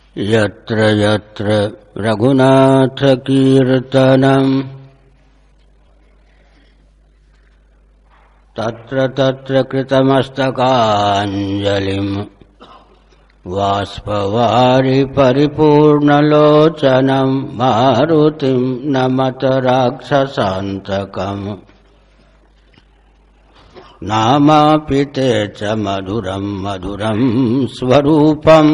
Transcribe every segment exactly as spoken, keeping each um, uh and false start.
यत्र यत्र रघुनाथ कीर्तनम् तत्र तत्र कृतमस्तकाञ्जलिम् बाष्पवारि परिपूर्णलोचनं मारुतिं नमत राक्षसान्तकम् नामापि ते च मधुरं मधुरं स्वरूपम्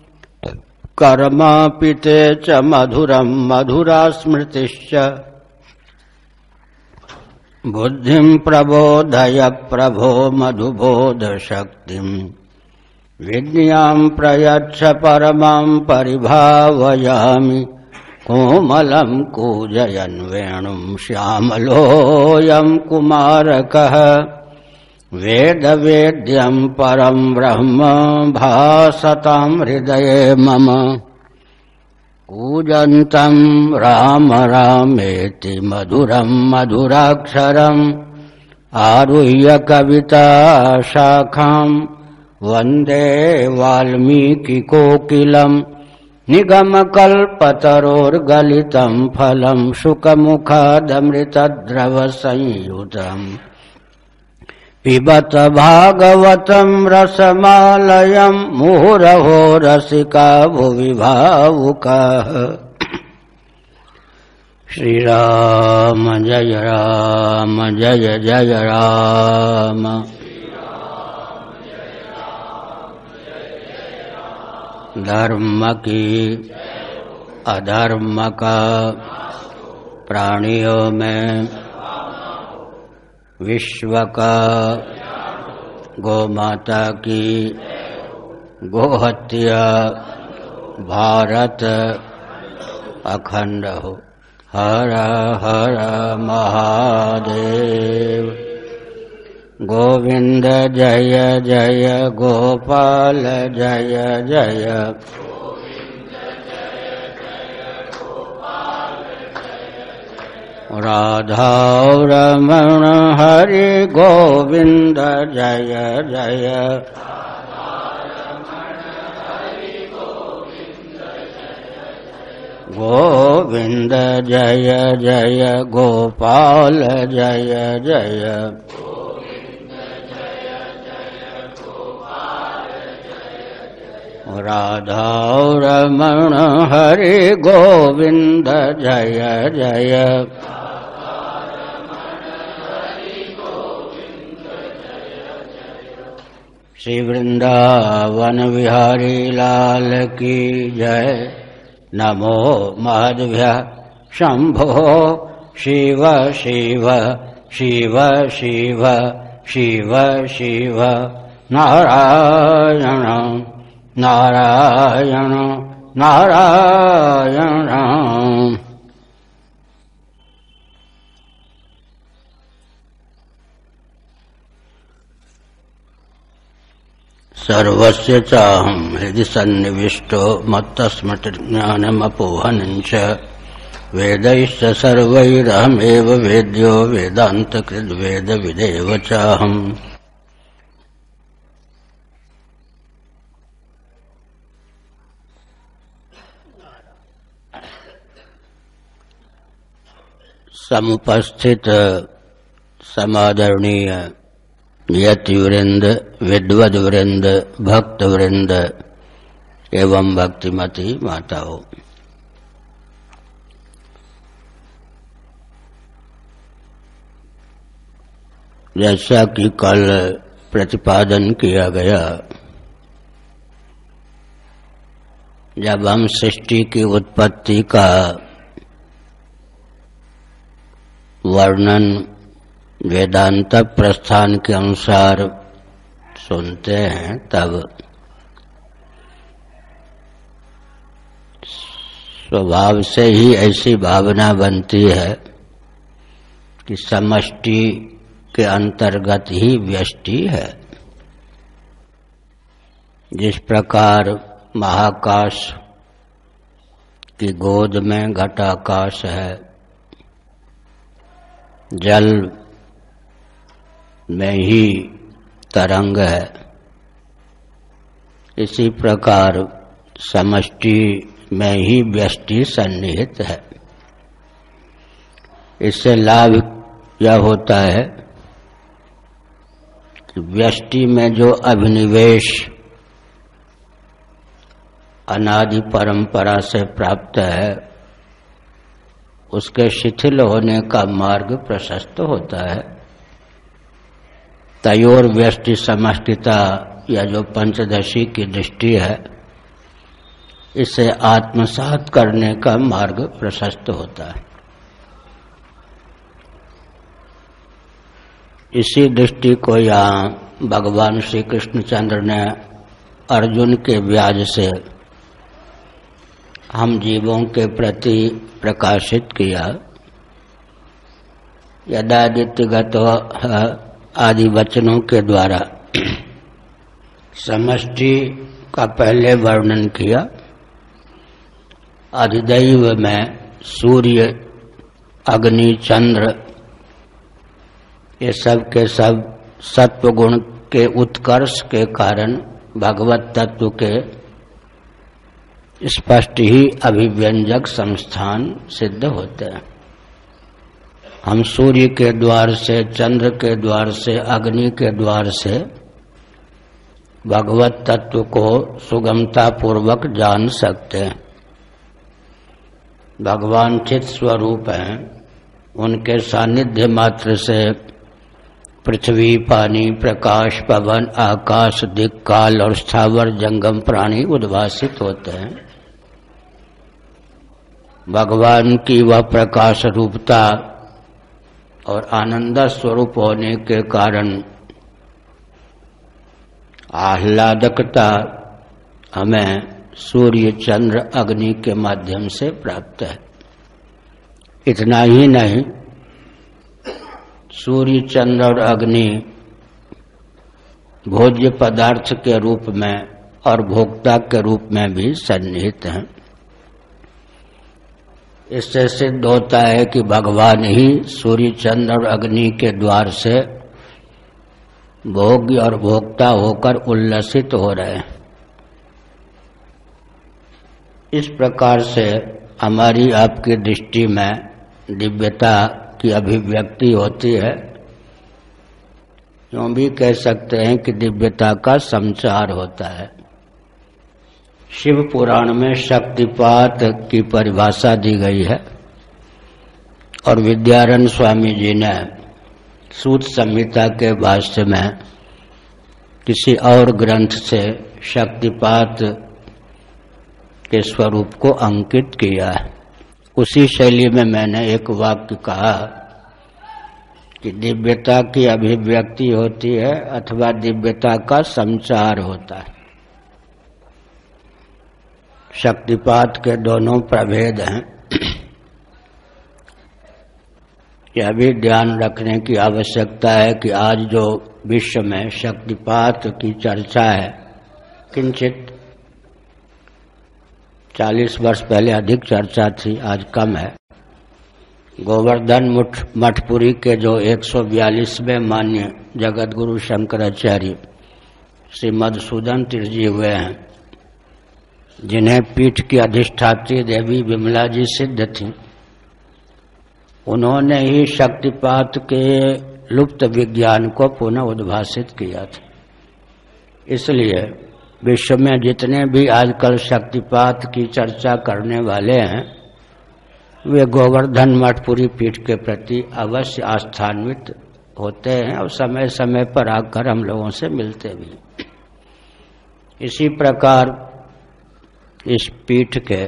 कर्मापि ते च मधुरं मधुरा स्मृतिश्च बुद्धिं प्रबोधय प्रभो मधुबोधशक्तिं विज्ञां प्रयच्छ परमां परिभावयामि कोमलं कूजयन् वेणुं श्यामलोऽयं कुमारकः वेदवेद्यं परं ब्रह्म भासतां हृदये मम कूजन्तं राम रामेति मधुरं मधुराक्षरम् आरुह्य कविता शाखां वन्दे वाल्मीकिकोकिलम् निगमकल्पतरोर्गलितं फलं शुकमुखादमृतद्रवसंयुतम् पिबत भागवतं रसमालयं मुहुरहो रसिका भुवि भावुकाः। श्रीराम जय राम जय जय राम धर्म की अधर्म का प्राणियों में विश्व का गौ माता की गोहत्या भारत अखंड हो। हर हर महादेव। गोविंद जय जय गोपाल जय जय राधा रमण हरि गोविंद जय जय गोविंद जय जय गोपाल जय जय राधा रमण हरि गोविंद जय जय श्री वृंदावन विहारी लाल की जय। नमो माधव्य शंभो शिव शिव शिव शिव शिव शिव नारायण नारायण नारायण। सर्वस्य चाहं हृदि सन्निविष्टो मत्तस्मृतिज्ञानमपोहनं च वेदैश्च सर्वैरहमेव वेद्यो वेदान्तकृद्वेदविदेव चाहम्। समुपस्थित समादरणीय यतिवृंद, विद्वद वृंद, भक्त वृंद एवं भक्तिमती माताओं, जैसा कि कल प्रतिपादन किया गया, जब हम सृष्टि की उत्पत्ति का वर्णन वेदांत प्रस्थान के अनुसार सुनते हैं, तब स्वभाव से ही ऐसी भावना बनती है कि समष्टि के अंतर्गत ही व्यष्टि है। जिस प्रकार महाकाश की गोद में घटाकाश है, जल में ही तरंग है, इसी प्रकार समष्टि में ही व्यष्टि सन्निहित है। इससे लाभ यह होता है कि व्यष्टि में जो अभिनिवेश अनादि परंपरा से प्राप्त है उसके शिथिल होने का मार्ग प्रशस्त होता है। तयोर व्यष्टि समष्टिता या जो पंचदशी की दृष्टि है इसे आत्मसात करने का मार्ग प्रशस्त होता है। इसी दृष्टि को यहाँ भगवान श्री कृष्णचंद्र ने अर्जुन के व्याज से हम जीवों के प्रति प्रकाशित किया। यदादित्यगतो आदि वचनों के द्वारा समष्टि का पहले वर्णन किया। अधिदैव में सूर्य, अग्नि, चंद्र ये सब के सब सत्वगुण के उत्कर्ष के कारण भगवत तत्व के स्पष्ट ही अभिव्यंजक संस्थान सिद्ध होते हैं। हम सूर्य के द्वार से, चंद्र के द्वार से, अग्नि के द्वार से भगवत तत्व को सुगमता पूर्वक जान सकते हैं। भगवान चित स्वरूप हैं, उनके सानिध्य मात्र से पृथ्वी, पानी, प्रकाश, पवन, आकाश, दिक्, काल और स्थावर जंगम प्राणी उद्भासित होते हैं। भगवान की वह प्रकाश रूपता और आनंद स्वरूप होने के कारण आह्लादकता हमें सूर्य, चंद्र, अग्नि के माध्यम से प्राप्त है। इतना ही नहीं, सूर्य, चंद्र और अग्नि भोज्य पदार्थ के रूप में और भोक्ता के रूप में भी सन्निहित हैं। इससे सिद्ध होता है कि भगवान ही सूर्य, चंद्र और अग्नि के द्वार से भोग्य और भोक्ता होकर उल्लसित हो रहे हैं। इस प्रकार से हमारी आपकी दृष्टि में दिव्यता की अभिव्यक्ति होती है। यूं भी कह सकते हैं कि दिव्यता का संचार होता है। शिव पुराण में शक्तिपात की परिभाषा दी गई है और विद्यारण्य स्वामी जी ने सूत संहिता के भाष्य में किसी और ग्रंथ से शक्तिपात के स्वरूप को अंकित किया है। उसी शैली में मैंने एक वाक्य कहा कि दिव्यता की अभिव्यक्ति होती है अथवा दिव्यता का संचार होता है। शक्तिपात के दोनों प्रभेद हैं। यह भी ध्यान रखने की आवश्यकता है कि आज जो विश्व में शक्तिपात की चर्चा है, किंचित चालीस वर्ष पहले अधिक चर्चा थी, आज कम है। गोवर्धन मठपुरी के जो एक सौ बयालीसवें मान्य जगत गुरु शंकराचार्य श्री मधुसूदन तीर्थ जी हुए हैं, जिन्हें पीठ की अधिष्ठात्री देवी विमला जी सिद्ध थी, उन्होंने ही शक्तिपात के लुप्त विज्ञान को पुनः उद्भासित किया था। इसलिए विश्व में जितने भी आजकल शक्तिपात की चर्चा करने वाले हैं वे गोवर्धन मठपुरी पीठ के प्रति अवश्य आस्थान्वित होते हैं और समय समय पर आकर हम लोगों से मिलते भी। इसी प्रकार इस पीठ के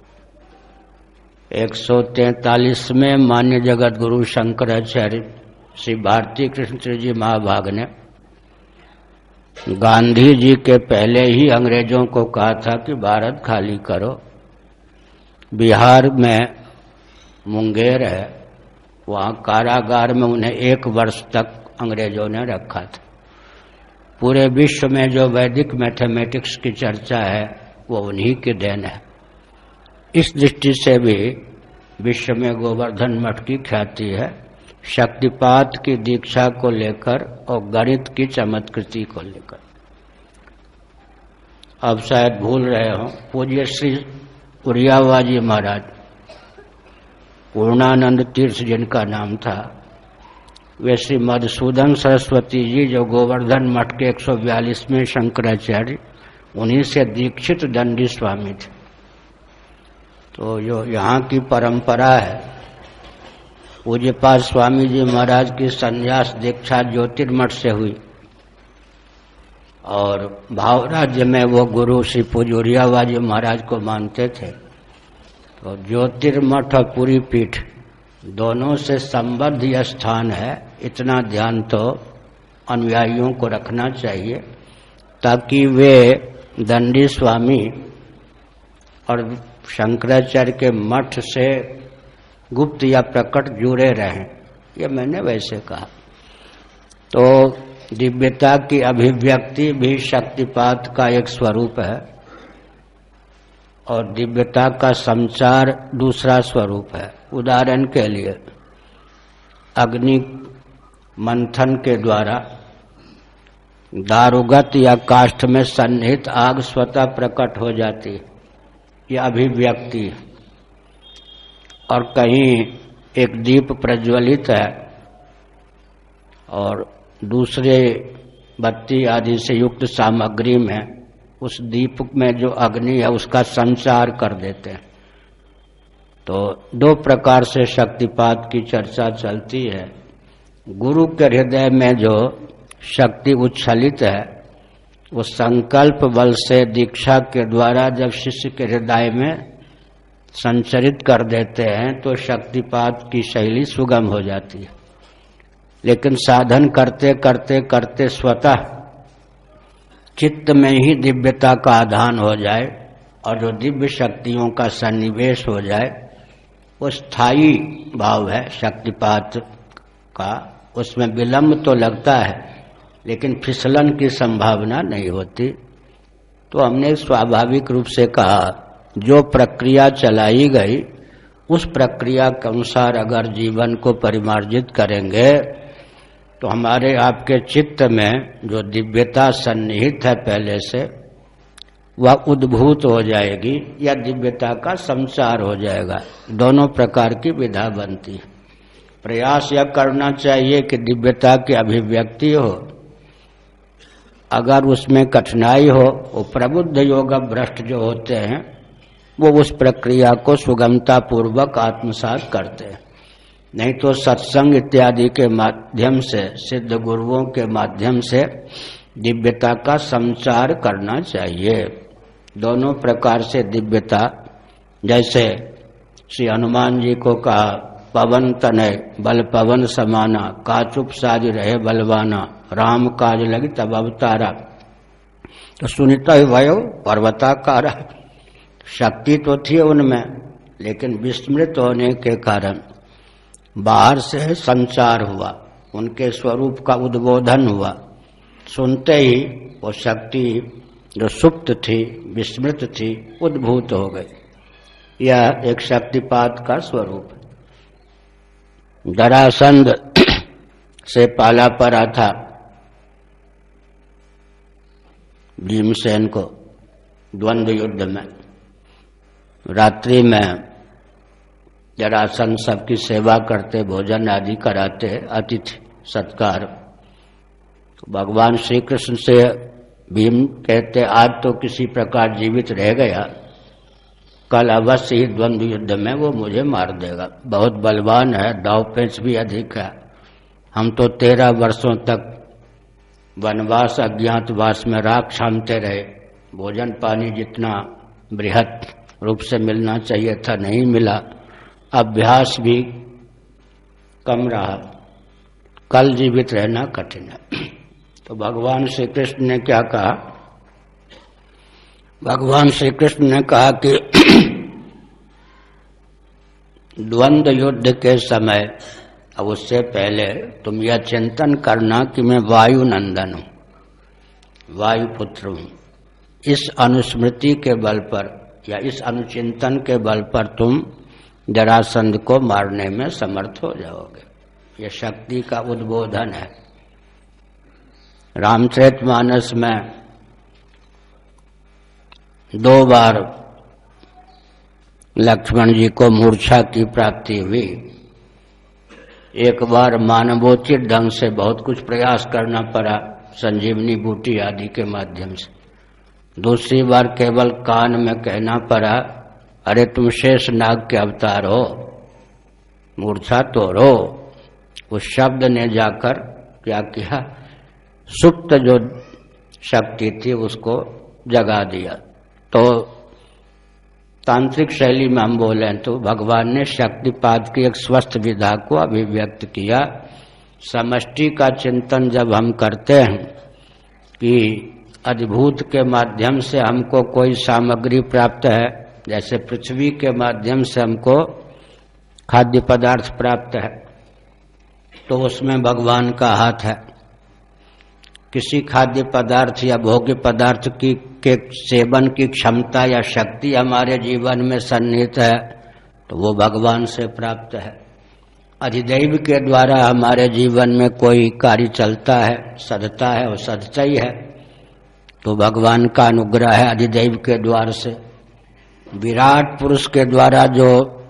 एक सौ तैंतालीसवें मान्य जगत गुरु शंकराचार्य श्री भारती कृष्ण तीर्थ जी महाभाग ने गांधी जी के पहले ही अंग्रेजों को कहा था कि भारत खाली करो। बिहार में मुंगेर है, वहाँ कारागार में उन्हें एक वर्ष तक अंग्रेजों ने रखा था। पूरे विश्व में जो वैदिक मैथमेटिक्स की चर्चा है वो उन्हीं की देन है। इस दृष्टि से भी विश्व में गोवर्धन मठ की ख्याति है, शक्तिपात की दीक्षा को लेकर और गणित की चमत्कृति को लेकर। आप शायद भूल रहे हो, पूज्य श्री उरियावाजी महाराज, पूर्णानंद तीर्थ जिनका नाम था, वे श्री मधुसूदन सरस्वती जी जो गोवर्धन मठ के एक सौ बयालीसवें शंकराचार्य, उन्हीं से दीक्षित दंडी स्वामी थे। तो जो यहाँ की परंपरा है, पूज्यपाद स्वामी जी महाराज की संन्यास दीक्षा ज्योतिर्मठ से हुई और भाव राज्य में वो गुरु श्री पूज्य उरियावाजी महाराज को मानते थे। तो ज्योतिर्मठ और पूरी पीठ दोनों से संबद्ध यह स्थान है, इतना ध्यान तो अनुयायियों को रखना चाहिए ताकि वे दंडी स्वामी और शंकराचार्य के मठ से गुप्त या प्रकट जुड़े रहें। ये मैंने वैसे कहा। तो दिव्यता की अभिव्यक्ति भी शक्तिपात का एक स्वरूप है और दिव्यता का संचार दूसरा स्वरूप है। उदाहरण के लिए अग्नि मंथन के द्वारा दारुगत या काष्ठ में सन्निहित आग स्वतः प्रकट हो जाती, यह अभिव्यक्ति। और कहीं एक दीप प्रज्वलित है और दूसरे बत्ती आदि से युक्त सामग्री में उस दीप में जो अग्नि है उसका संचार कर देते हैं। तो दो प्रकार से शक्तिपात की चर्चा चलती है। गुरु के हृदय में जो शक्ति उच्छलित है वो संकल्प बल से दीक्षा के द्वारा जब शिष्य के हृदय में संचरित कर देते हैं तो शक्तिपात की शैली सुगम हो जाती है। लेकिन साधन करते करते करते स्वतः चित्त में ही दिव्यता का आधान हो जाए और जो दिव्य शक्तियों का सन्निवेश हो जाए वो स्थायी भाव है शक्तिपात का। उसमें विलंब तो लगता है लेकिन फिसलन की संभावना नहीं होती। तो हमने स्वाभाविक रूप से कहा जो प्रक्रिया चलाई गई उस प्रक्रिया के अनुसार अगर जीवन को परिमार्जित करेंगे तो हमारे आपके चित्त में जो दिव्यता सन्निहित है पहले से वह उद्भूत हो जाएगी या दिव्यता का संचार हो जाएगा। दोनों प्रकार की विधा बनती है। प्रयास यह करना चाहिए कि दिव्यता की अभिव्यक्ति हो, अगर उसमें कठिनाई हो वो प्रबुद्ध योग भ्रष्ट जो होते हैं वो उस प्रक्रिया को सुगमता पूर्वक आत्मसात करते हैं। नहीं तो सत्संग इत्यादि के माध्यम से, सिद्ध गुरुओं के माध्यम से दिव्यता का संचार करना चाहिए। दोनों प्रकार से दिव्यता, जैसे श्री हनुमान जी को कहा पवन तनय बल पवन समाना, काचुप साज रहे बलवाना, राम काज लगी तब अवतारा। तो सुनिता ही भयो पर्वताकारा, शक्ति तो थी उनमें लेकिन विस्मृत होने के कारण बाहर से संचार हुआ, उनके स्वरूप का उद्बोधन हुआ। सुनते ही वो शक्ति जो सुप्त थी, विस्मृत थी, उद्भूत हो गई। यह एक शक्तिपात का स्वरूप है। जरासंध से पाला पड़ा था भीमसेन को द्वंद्व युद्ध में। रात्रि में जरासंध सबकी सेवा करते, भोजन आदि कराते, अतिथि सत्कार। भगवान श्री कृष्ण से भीम कहते आज तो किसी प्रकार जीवित रह गया, कल अवश्य ही द्वंद्व युद्ध में वो मुझे मार देगा, बहुत बलवान है, दाव पेच भी अधिक है। हम तो तेरह वर्षों तक वनवास अज्ञातवास में राख छानते रहे, भोजन पानी जितना बृहत रूप से मिलना चाहिए था नहीं मिला, अभ्यास भी कम रहा, कल जीवित रहना कठिन है। तो भगवान श्री कृष्ण ने क्या कहा? भगवान श्री कृष्ण ने कहा कि द्वंद्व युद्ध के समय, अब उससे पहले तुम यह चिंतन करना कि मैं वायु नंदन हूं, वायुपुत्र हूं। इस अनुस्मृति के बल पर या इस अनुचिंतन के बल पर तुम जरासंध को मारने में समर्थ हो जाओगे। यह शक्ति का उद्बोधन है। रामचरितमानस में दो बार लक्ष्मण जी को मूर्छा की प्राप्ति हुई। एक बार मानवोचित ढंग से बहुत कुछ प्रयास करना पड़ा संजीवनी बूटी आदि के माध्यम से। दूसरी बार केवल कान में कहना पड़ा, अरे तुम शेष नाग के अवतार हो, मूर्छा तोड़ो। उस शब्द ने जाकर क्या किया, सुप्त जो शक्ति थी उसको जगा दिया। तो तांत्रिक शैली में हम बोलें तो भगवान ने शक्तिपात की एक स्वस्थ विधा को अभिव्यक्त किया। समष्टि का चिंतन जब हम करते हैं कि अधिभूत के माध्यम से हमको कोई सामग्री प्राप्त है, जैसे पृथ्वी के माध्यम से हमको खाद्य पदार्थ प्राप्त है, तो उसमें भगवान का हाथ है। किसी खाद्य पदार्थ या भोग्य पदार्थ की के सेवन की क्षमता या शक्ति हमारे जीवन में सन्निहित है, तो वो भगवान से प्राप्त है। अधिदैव के द्वारा हमारे जीवन में कोई कार्य चलता है, सधता है, वो सधता ही है, तो भगवान का अनुग्रह है अधिदैव के द्वार से। विराट पुरुष के द्वारा जो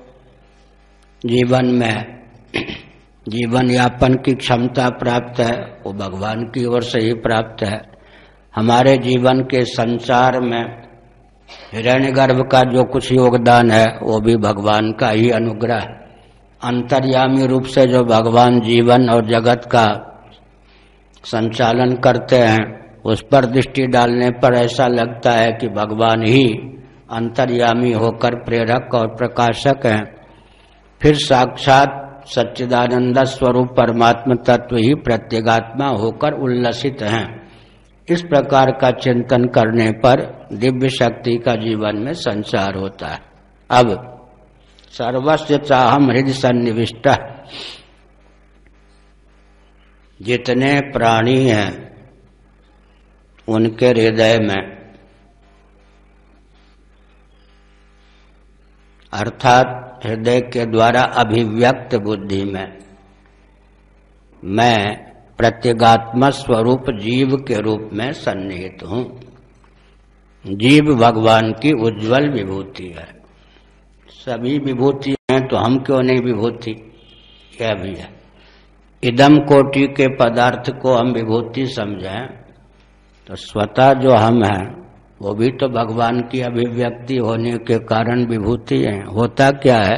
जीवन में जीवन यापन की क्षमता प्राप्त है, वो भगवान की ओर से ही प्राप्त है। हमारे जीवन के संसार में हिरण्यगर्भ का जो कुछ योगदान है, वो भी भगवान का ही अनुग्रह है। अंतर्यामी रूप से जो भगवान जीवन और जगत का संचालन करते हैं, उस पर दृष्टि डालने पर ऐसा लगता है कि भगवान ही अंतर्यामी होकर प्रेरक और प्रकाशक हैं। फिर साक्षात सच्चिदानंद स्वरूप परमात्म तत्व ही प्रत्यगात्मा होकर उल्लसित हैं। इस प्रकार का चिंतन करने पर दिव्य शक्ति का जीवन में संचार होता है। अब सर्वस्य चाहम हृदय सन्निविष्ट, जितने प्राणी हैं उनके हृदय में, अर्थात हृदय के द्वारा अभिव्यक्त बुद्धि में, मैं प्रत्यगात्मा स्वरूप जीव के रूप में सन्निहित हूँ। जीव भगवान की उज्जवल विभूति है। सभी विभूति हैं तो हम क्यों नहीं विभूति, यह भी है। इदम कोटि के पदार्थ को हम विभूति समझें तो स्वतः जो हम हैं वो भी तो भगवान की अभिव्यक्ति होने के कारण विभूति है। होता क्या है,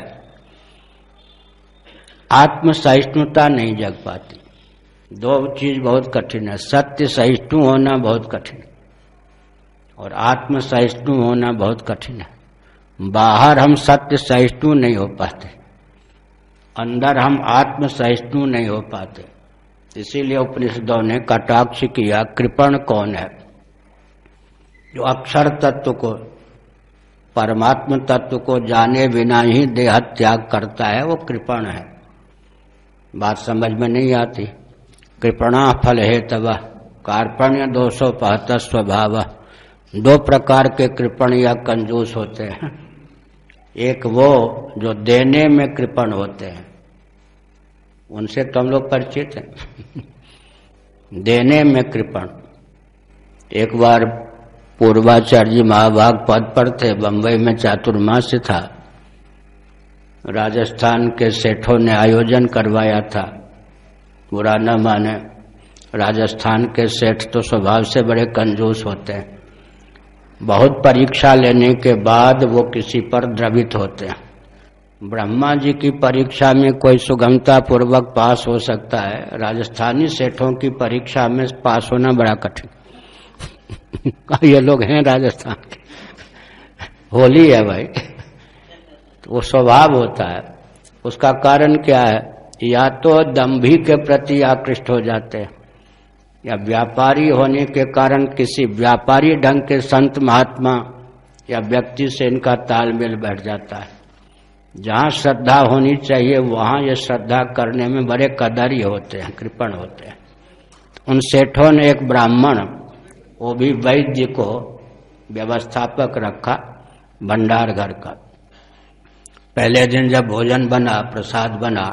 आत्म सहिष्णुता नहीं जग पाती। दो चीज बहुत कठिन है, सत्य सहिष्णु होना बहुत कठिन है और आत्म सहिष्णु होना बहुत कठिन है। बाहर हम सत्य सहिष्णु नहीं हो पाते, अंदर हम आत्म सहिष्णु नहीं हो पाते। इसीलिए उपनिषदों ने कटाक्ष किया, कृपण कौन है? जो अक्षर तत्व को, परमात्म तत्व को जाने बिना ही देह त्याग करता है, वो कृपण है। बात समझ में नहीं आती। कृपणा फल हेतव कार्पण्य दोषोपहत स्वभाव। दो प्रकार के कृपण या कंजूस होते हैं। एक वो जो देने में कृपण होते हैं, उनसे तो हम लोग परिचित हैं। देने में कृपण। एक बार पूर्वाचार्य जी महाभाग पद पर थे, बंबई में चातुर्मास्य था, राजस्थान के सेठों ने आयोजन करवाया था। बुरा न माने, राजस्थान के सेठ तो स्वभाव से बड़े कंजूस होते हैं। बहुत परीक्षा लेने के बाद वो किसी पर द्रवित होते हैं। ब्रह्मा जी की परीक्षा में कोई सुगमता पूर्वक पास हो सकता है, राजस्थानी सेठों की परीक्षा में पास होना बड़ा कठिन। ये लोग हैं राजस्थान के, होली है भाई, तो वो स्वभाव होता है। उसका कारण क्या है? या तो दंभी के प्रति आकृष्ट हो जाते हैं, या व्यापारी होने के कारण किसी व्यापारी ढंग के संत महात्मा या व्यक्ति से इनका तालमेल बैठ जाता है। जहाँ श्रद्धा होनी चाहिए वहाँ ये श्रद्धा करने में बड़े कदरी होते हैं, कृपण होते हैं। उन सेठों ने एक ब्राह्मण, वो भी वैद्य, को व्यवस्थापक रखा भंडार घर का। पहले दिन जब भोजन बना, प्रसाद बना,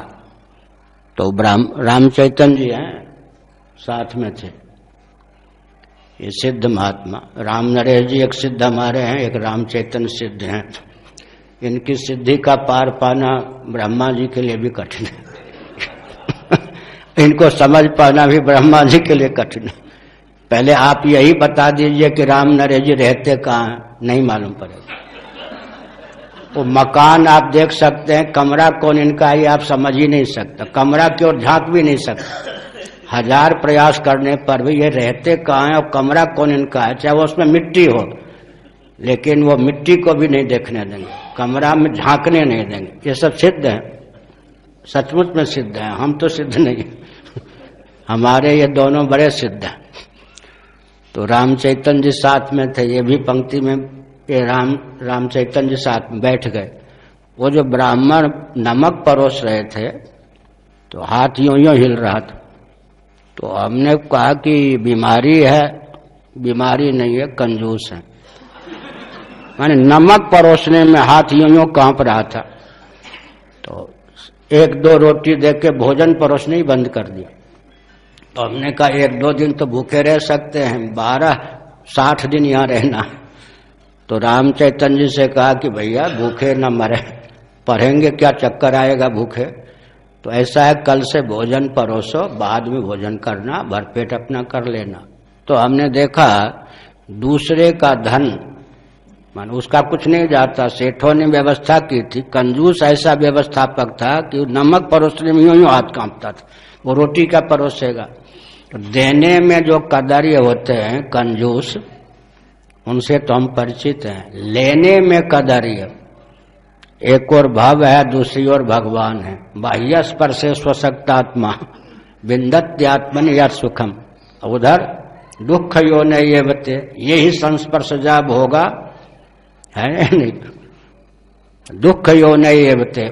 तो राम चैतन्य जी हैं साथ में थे। ये सिद्ध महात्मा राम नरेश जी एक सिद्ध हमारे हैं, एक राम चैतन्य सिद्ध हैं। इनकी सिद्धि का पार पाना ब्रह्मा जी के लिए भी कठिन है। इनको समझ पाना भी ब्रह्मा जी के लिए कठिन है। पहले आप यही बता दीजिए कि राम नरेश जी रहते कहाँ हैं, नहीं मालूम पड़ेगा। वो मकान आप देख सकते हैं, कमरा कौन इनका है आप समझ ही नहीं सकता, कमरा की ओर झांक भी नहीं सकता। हजार प्रयास करने पर भी ये रहते कहाँ हैं और कमरा कौन इनका है, चाहे वो उसमें मिट्टी हो, लेकिन वो मिट्टी को भी नहीं देखने देंगे, कमरा में झांकने नहीं देंगे। ये सब सिद्ध है, सचमुच में सिद्ध है, हम तो सिद्ध नहीं। हमारे ये दोनों बड़े सिद्ध हैं। तो राम चैतन्य जी साथ में थे, ये भी पंक्ति में ये राम राम चैतन्य जी साथ में बैठ गए। वो जो ब्राह्मण नमक परोस रहे थे तो हाथ यूं यूं हिल रहा था। तो हमने कहा कि बीमारी है, बीमारी नहीं है, कंजूस है। माने नमक परोसने में हाथ यूं यूं कांप रहा था। तो एक दो रोटी दे के भोजन परोसने ही बंद कर दिया। तो हमने कहा एक दो दिन तो भूखे रह सकते हैं, बारह साठ दिन यहाँ रहना। तो राम चैतन्य जी से कहा कि भैया भूखे न मरे, पढ़ेंगे क्या, चक्कर आएगा भूखे। तो ऐसा है, कल से भोजन परोसो, बाद में भोजन करना, भरपेट अपना कर लेना। तो हमने देखा दूसरे का धन मान उसका कुछ नहीं जाता, सेठों ने व्यवस्था की थी। कंजूस ऐसा व्यवस्थापक था कि नमक परोसने में यूं यूं हाथ कांपता था, वो रोटी का परोसेगा। तो देने में जो कदर्य होते हैं कंजूस, उनसे तो हम परिचित हैं। लेने में कदर्य, एक और भव है, दूसरी ओर भगवान है। बाह्य स्पर्शे स्वशक्तात्मा विन्दत्यात्मन यत् सुखम, उधर दुख यो नहीं बते, यही संस्पर्श जब होगा है नहीं, दुख यो नहीं बते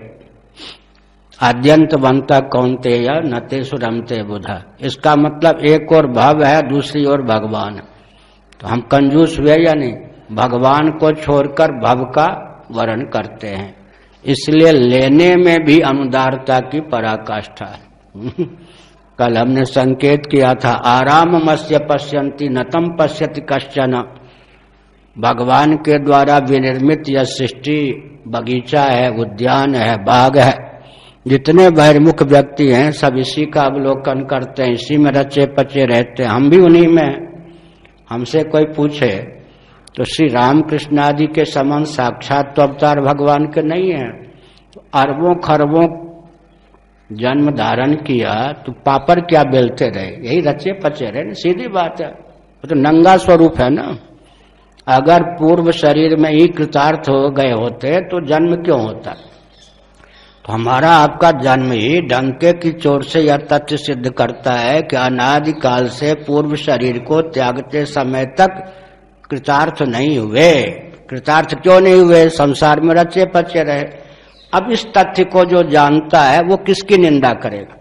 आद्यंत बनता कौनते या नते सुरमते बुधा। इसका मतलब एक और भव है, दूसरी ओर भगवान है। तो हम कंजूस हुए या नहीं, भगवान को छोड़कर भव का वर्ण करते हैं, इसलिए लेने में भी अनुदारता की पराकाष्ठा है। कल हमने संकेत किया था, आराम मस्य पश्यन्ति नतम पश्यति कश्चन। भगवान के द्वारा विनिर्मित यह सृष्टि बगीचा है, उद्यान है, बाग है। जितने बहिर्मुख व्यक्ति हैं सब इसी का अवलोकन करते हैं, इसी में रचे पचे रहते हैं। हम भी उन्हीं में। हमसे कोई पूछे तो श्री रामकृष्ण आदि के समान साक्षात तो अवतार भगवान के नहीं है। तो अरबों खरबों जन्म धारण किया तो पापड़ क्या बेलते रहे, यही रचे पचे रहे, सीधी बात है। वो तो नंगा स्वरूप है ना। अगर पूर्व शरीर में ही कृतार्थ हो गए होते तो जन्म क्यों होता। तो हमारा आपका जन्म ही डंके की चोट से यह तथ्य सिद्ध करता है कि अनादि काल से पूर्व शरीर को त्यागते समय तक कृतार्थ नहीं हुए। कृतार्थ क्यों नहीं हुए, संसार में रचे पचे रहे। अब इस तथ्य को जो जानता है वो किसकी निंदा करेगा।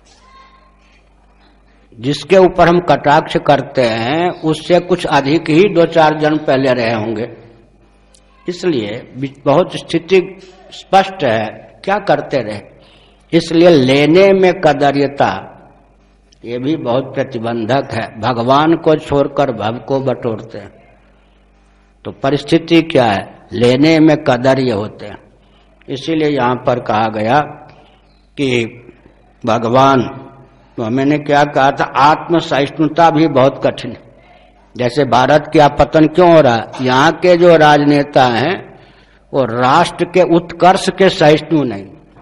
जिसके ऊपर हम कटाक्ष करते हैं उससे कुछ अधिक ही दो चार जन्म पहले रहे होंगे। इसलिए बहुत स्थिति स्पष्ट है, क्या करते रहे। इसलिए लेने में कदर्यता ये भी बहुत प्रतिबंधक है। भगवान को छोड़कर भव को बटोरते हैं तो परिस्थिति क्या है, लेने में कदर्य होते हैं। इसीलिए यहाँ पर कहा गया कि भगवान, तो मैंने क्या कहा था, आत्म सहिष्णुता भी बहुत कठिन है। जैसे भारत का पतन क्यों हो रहा है, यहाँ के जो राजनेता हैं वो राष्ट्र के उत्कर्ष के सहिष्णु नहीं।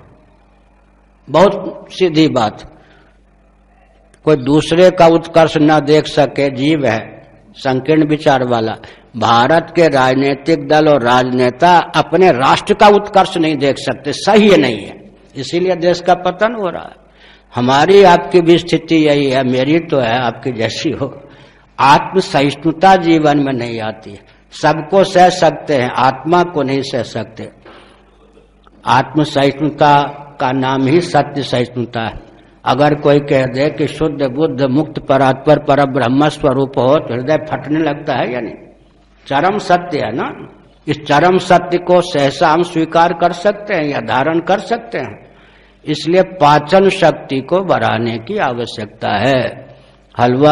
बहुत सीधी बात, कोई दूसरे का उत्कर्ष न देख सके जीव है, संकीर्ण विचार वाला। भारत के राजनीतिक दल और राजनेता अपने राष्ट्र का उत्कर्ष नहीं देख सकते, सही नहीं है, इसीलिए देश का पतन हो रहा है। हमारी आपकी भी स्थिति यही है, मेरी तो है, आपकी जैसी हो। आत्म सहिष्णुता जीवन में नहीं आती है। सबको सह सकते हैं, आत्मा को नहीं सह सकते। आत्म सहिष्णुता का नाम ही सत्य सहिष्णुता है। अगर कोई कह दे कि शुद्ध बुद्ध मुक्त परात्पर पर ब्रह्म स्वरूप हो तो हृदय फटने लगता है या नहीं। चरम सत्य है ना। इस चरम सत्य को सहसा हम स्वीकार कर सकते हैं या धारण कर सकते हैं। इसलिए पाचन शक्ति को बढ़ाने की आवश्यकता है। हलवा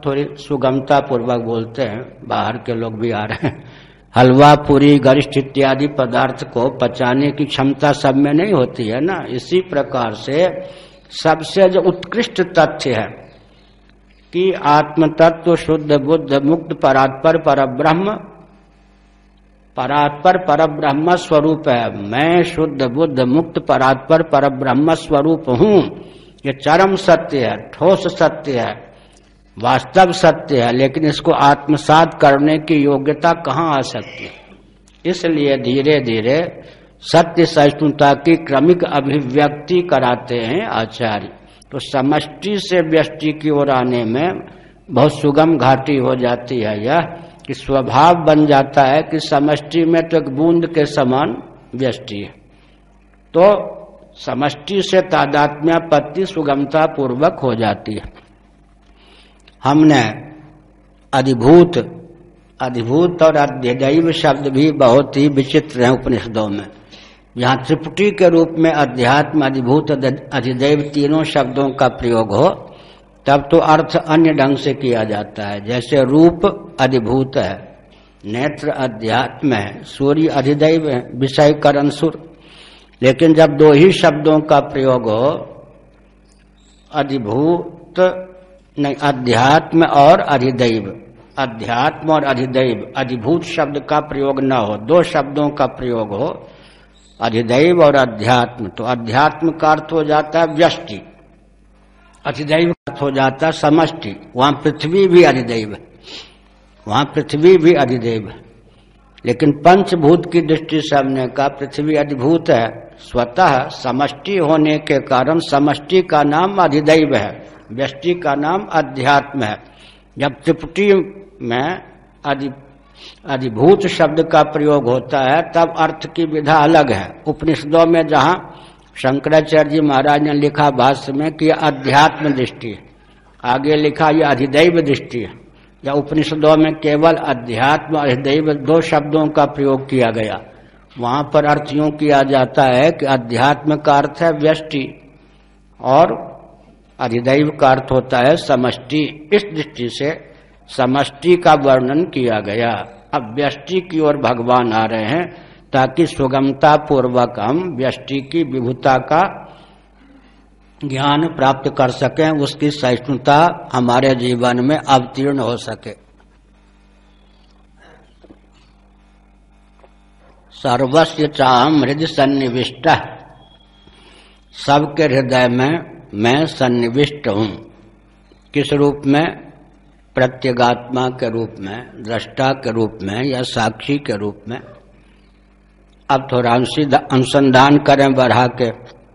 थोड़ी सुगमता पूर्वक बोलते हैं, बाहर के लोग भी आ रहे हैं। हलवा, पूरी, गरिष्ठ इत्यादि पदार्थ को पचाने की क्षमता सब में नहीं होती है ना। इसी प्रकार से सबसे जो उत्कृष्ट तथ्य है कि आत्म तत्व शुद्ध बुद्ध मुक्त परात्पर परब्रह्म, परात्पर परब्रह्म स्वरूप है। मैं शुद्ध बुद्ध मुक्त परात्पर परब्रह्म स्वरूप हूँ। ये चरम सत्य है, ठोस सत्य है, वास्तव सत्य है, लेकिन इसको आत्मसात करने की योग्यता कहाँ आ सकती है। इसलिए धीरे धीरे सत्य सहिष्णुता की क्रमिक अभिव्यक्ति कराते हैं आचार्य। तो समष्टि से व्यष्टि की ओर आने में बहुत सुगम घाटी हो जाती है यह, कि स्वभाव बन जाता है कि समष्टि में तो एक बूंद के समान व्यष्टि है। तो समष्टि से तादात्म्यापत्ति सुगमता पूर्वक हो जाती है। हमने अधिभूत अधिभूत और अध्यदैव शब्द भी बहुत ही विचित्र हैं उपनिषदों में। यहाँ त्रिपुटी के रूप में अध्यात्म, अधिभूत, अधिदैव तीनों शब्दों का प्रयोग हो तब तो अर्थ अन्य ढंग से किया जाता है। जैसे रूप अधिभूत है, नेत्र अध्यात्म है, सूर्य अधिदैव है, विषय करण सुर। लेकिन जब दो ही शब्दों का प्रयोग हो, अधिभूत नहीं, अध्यात्म और अधिदैव, अध्यात्म और अधिदैव, अधिभूत शब्द का प्रयोग न हो, दो शब्दों का प्रयोग हो, अधिदैव और अध्यात्म, तो अध्यात्म का अर्थ हो जाता है व्यष्टि, अधिदैव का अर्थ हो जाता है समष्टि। वहां पृथ्वी भी अधिदैव है, वहां पृथ्वी भी अधिदैव है। लेकिन पंचभूत की दृष्टि से हमने कहा पृथ्वी अधिभूत है, स्वतः समष्टि होने के कारण समष्टि का नाम अधिदैव है, व्यष्टि का नाम अध्यात्म है। जब त्रिपुटी में अधि अधिभूत शब्द का प्रयोग होता है तब अर्थ की विधा अलग है। उपनिषदों में जहाँ शंकराचार्य जी महाराज ने लिखा भाष्य में कि अध्यात्म दृष्टि है, आगे लिखा यह अधिदैव दृष्टि है, या उपनिषदों में केवल अध्यात्म और अधिदैव दो शब्दों का प्रयोग किया गया, वहां पर अर्थ यूं किया जाता है कि अध्यात्म का अर्थ है व्यष्टि और अधिदैव का अर्थ होता है समष्टि। इस दृष्टि से समष्टि का वर्णन किया गया। अब व्यष्टि की ओर भगवान आ रहे हैं ताकि सुगमता पूर्वक हम व्यष्टि की विभुता का ज्ञान प्राप्त कर सकें, उसकी सहिष्णुता हमारे जीवन में अवतीर्ण हो सके। सर्वस्य चाहम हृदय सन्निविष्ट, सबके हृदय में मैं सन्निविष्ट हूँ। किस रूप में? प्रत्यगात्मा के रूप में, दृष्टा के रूप में या साक्षी के रूप में। अब थोड़ा अनुसंधान करें बढ़ा के।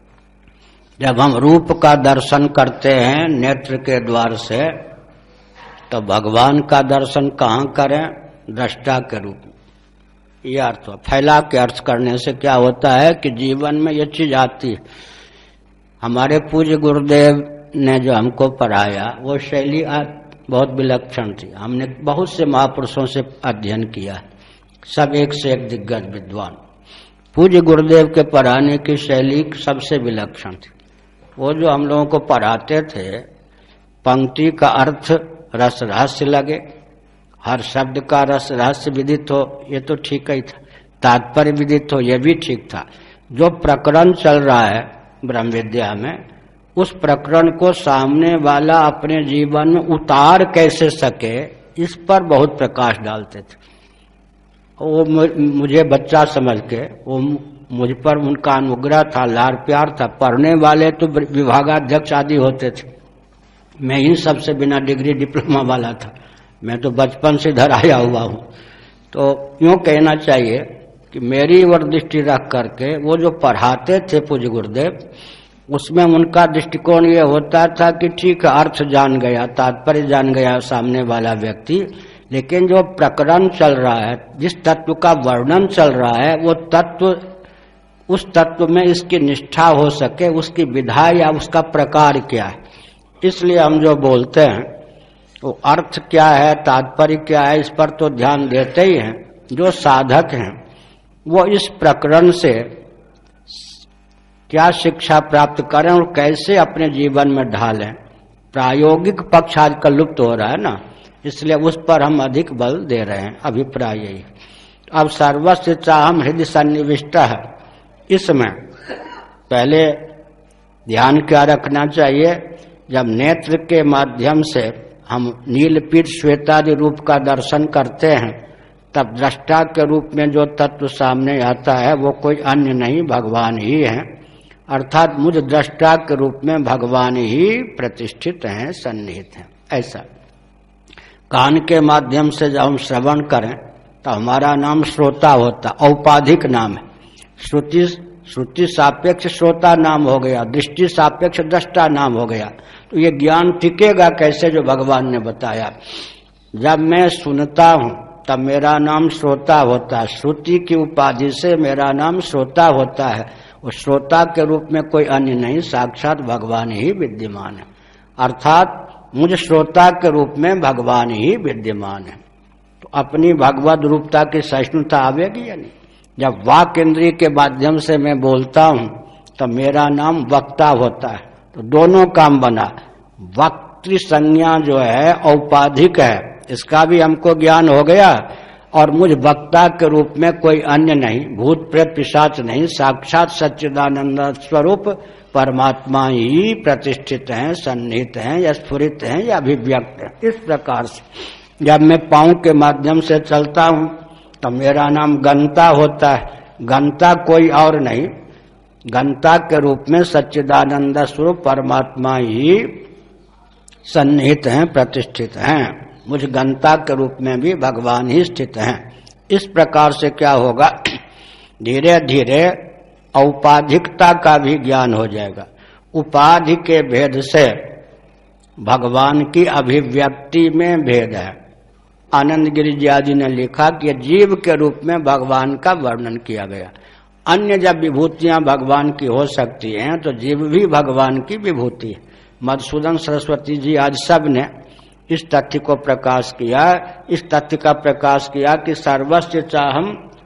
जब हम रूप का दर्शन करते हैं नेत्र के द्वार से, तो भगवान का दर्शन कहाँ करें? दृष्टा के रूप में। यह अर्थ हो। फैला के अर्थ करने से क्या होता है कि जीवन में ये चीज आती है। हमारे पूज्य गुरुदेव ने जो हमको पढ़ाया वो शैली बहुत विलक्षण थी। हमने बहुत से महापुरुषों से अध्ययन किया, सब एक से एक दिग्गज विद्वान। पूज्य गुरुदेव के पढ़ाने की शैली सबसे विलक्षण थी। वो जो हम लोगों को पढ़ाते थे, पंक्ति का अर्थ रस रहस्य लगे, हर शब्द का रस रहस्य विदित हो, ये तो ठीक ही था। तात्पर्य विदित हो, ये भी ठीक था। जो प्रकरण चल रहा है ब्रह्म विद्या में, उस प्रकरण को सामने वाला अपने जीवन में उतार कैसे सके, इस पर बहुत प्रकाश डालते थे। वो मुझे बच्चा समझ के वो मुझ पर उनका अनुग्रह था, लाड़ प्यार था। पढ़ने वाले तो विभागाध्यक्ष आदि होते थे, मैं इन सबसे बिना डिग्री डिप्लोमा वाला था। मैं तो बचपन से इधर आया हुआ हूँ। तो यूँ कहना चाहिए कि मेरी ओर दृष्टि रख करके वो जो पढ़ाते थे पूज्य गुरुदेव, उसमें उनका दृष्टिकोण ये होता था कि ठीक है, अर्थ जान गया, तात्पर्य जान गया सामने वाला व्यक्ति, लेकिन जो प्रकरण चल रहा है, जिस तत्व का वर्णन चल रहा है, वो तत्व, उस तत्व में इसकी निष्ठा हो सके, उसकी विधा या उसका प्रकार क्या है। इसलिए हम जो बोलते हैं वो अर्थ क्या है, तात्पर्य क्या है, इस पर तो ध्यान देते ही हैं। जो साधक हैं वो इस प्रकरण से क्या शिक्षा प्राप्त करें और कैसे अपने जीवन में ढालें, प्रायोगिक पक्ष आजकल लुप्त हो रहा है ना, इसलिए उस पर हम अधिक बल दे रहे हैं। अभिप्राय यही। अब सर्वस्य चाहम हृदय सन्निविष्ट है, इसमें पहले ध्यान क्या रखना चाहिए, जब नेत्र के माध्यम से हम नीलपीठ श्वेतादि रूप का दर्शन करते हैं, तब दृष्टा के रूप में जो तत्व सामने आता है वो कोई अन्य नहीं, भगवान ही है। अर्थात मुझ दृष्टा के रूप में भगवान ही प्रतिष्ठित हैं, सन्निहित हैं। ऐसा कान के माध्यम से जब हम श्रवण करें तो हमारा नाम श्रोता होता, औपाधिक नाम है। श्रुति श्रुति सापेक्ष श्रोता नाम हो गया, दृष्टि सापेक्ष दृष्टा नाम हो गया। तो ये ज्ञान टिकेगा कैसे, जो भगवान ने बताया। जब मैं सुनता हूं तब मेरा नाम श्रोता होता है, श्रुति की उपाधि से मेरा नाम श्रोता होता है। उस श्रोता के रूप में कोई अन्य नहीं, साक्षात भगवान ही विद्यमान है। अर्थात मुझ श्रोता के रूप में भगवान ही विद्यमान है। तो अपनी भगवद रूपता की सहिष्णुता आवेगी या नहीं। जब वाक इंद्रिय के माध्यम से मैं बोलता हूं तो मेरा नाम वक्ता होता है। तो दोनों काम बना, वक्तृ संज्ञा जो है औपाधिक है, इसका भी हमको ज्ञान हो गया, और मुझ वक्ता के रूप में कोई अन्य नहीं, भूत प्रेत पिशाच नहीं, साक्षात सच्चिदानंद स्वरूप परमात्मा ही प्रतिष्ठित हैं, सन्निहित हैं, या स्फुरित हैं, या अभिव्यक्त हैं। इस प्रकार से जब मैं पांव के माध्यम से चलता हूं तो मेरा नाम गंता होता है। गंता कोई और नहीं, गंता के रूप में सच्चिदानंद स्वरूप परमात्मा ही सन्निहित हैं, प्रतिष्ठित हैं। मुझ गंता के रूप में भी भगवान ही स्थित हैं। इस प्रकार से क्या होगा, धीरे धीरे औपाधिकता का भी ज्ञान हो जाएगा। उपाधि के भेद से भगवान की अभिव्यक्ति में भेद है। आनंद गिरि जी आदि ने लिखा कि जीव के रूप में भगवान का वर्णन किया गया। अन्य जब विभूतियां भगवान की हो सकती हैं तो जीव भी भगवान की विभूति है। मधुसूदन सरस्वती जी आज सब ने इस तथ्य को प्रकाश किया, इस तथ्य का प्रकाश किया कि सर्वस्य चाहम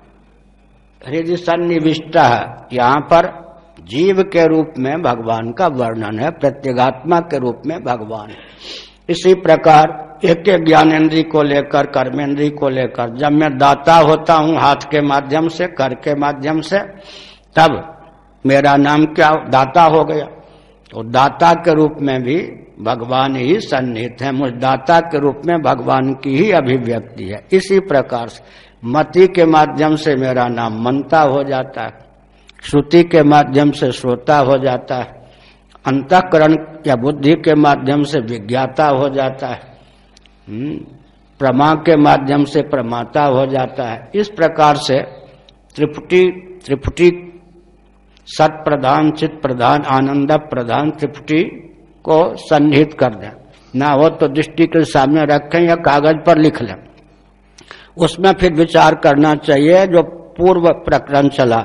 हृदय सन्निविष्ट है। यहाँ पर जीव के रूप में भगवान का वर्णन है, प्रत्यगात्मा के रूप में भगवान है। इसी प्रकार एक एक ज्ञानेन्द्रिय को लेकर, कर्मेंद्रिय को लेकर, जब मैं दाता होता हूँ हाथ के माध्यम से, कर के माध्यम से, तब मेरा नाम क्या दाता हो गया। तो दाता के रूप में भी भगवान ही सन्निहित है। मुझ दाता के रूप में भगवान की ही अभिव्यक्ति है। इसी प्रकार से मति के माध्यम से मेरा नाम मनता हो जाता है, श्रुति के माध्यम से श्रोता हो जाता है, अंतःकरण या बुद्धि के माध्यम से विज्ञाता हो जाता है, प्रमा के माध्यम से प्रमाता हो जाता है। इस प्रकार से त्रिपुटी त्रिपुटी सत प्रधान, चित प्रधान, आनंद प्रधान त्रिपुटी को सन्निहित कर दें। ना हो तो दृष्टि के सामने रखें या कागज पर लिख लें। उसमें फिर विचार करना चाहिए जो पूर्व प्रकरण चला,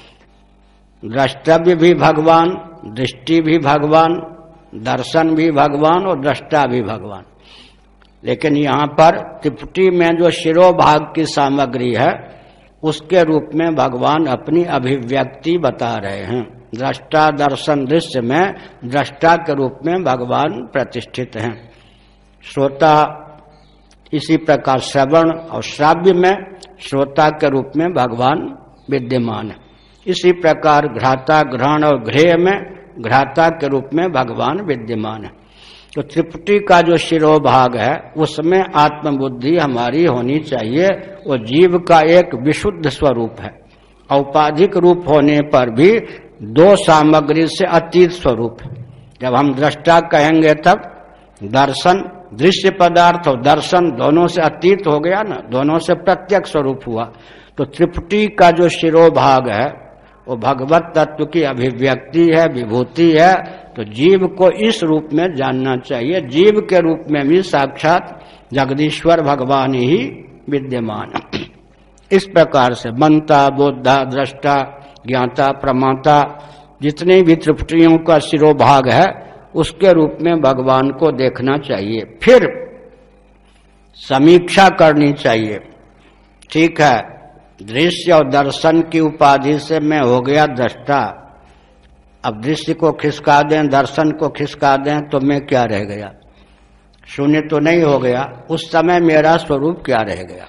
द्रष्टव्य भी भगवान, दृष्टि भी भगवान, दर्शन भी भगवान और दृष्टा भी भगवान। लेकिन यहाँ पर त्रिपुटी में जो शिरोभाग की सामग्री है उसके रूप में भगवान अपनी अभिव्यक्ति बता रहे हैं। दृष्टा दर्शन दृश्य में दृष्टा के रूप में भगवान प्रतिष्ठित हैं। श्रोता इसी प्रकार श्रवण और श्राव्य में श्रोता के रूप में भगवान विद्यमान है। इसी प्रकार घ्राता ग्रहण और घ्रेय में घ्राता के रूप में भगवान विद्यमान है। तो त्रिपुटी का जो शिरोभाग है उसमें आत्मबुद्धि हमारी होनी चाहिए। वो जीव का एक विशुद्ध स्वरूप है। औपाधिक रूप होने पर भी दो सामग्री से अतीत स्वरूप है। जब हम दृष्टा कहेंगे तब दर्शन, दृश्य पदार्थ और दर्शन दोनों से अतीत हो गया ना, दोनों से प्रत्यक्ष स्वरूप हुआ। तो त्रिपुटी का जो शिरोभाग है वो भगवत तत्व की अभिव्यक्ति है, विभूति है। तो जीव को इस रूप में जानना चाहिए। जीव के रूप में भी साक्षात जगदीश्वर भगवान ही विद्यमान है। इस प्रकार से मनता, बोधा, दृष्टा, ज्ञाता, प्रमाता जितने भी त्रिपुटियों का शिरोभाग है उसके रूप में भगवान को देखना चाहिए। फिर समीक्षा करनी चाहिए। ठीक है, दृश्य और दर्शन की उपाधि से मैं हो गया दृष्टा, अब दृश्य को खिसका दें, दर्शन को खिसका दें तो मैं क्या रह गया? शून्य तो नहीं हो गया। उस समय मेरा स्वरूप क्या रह गया?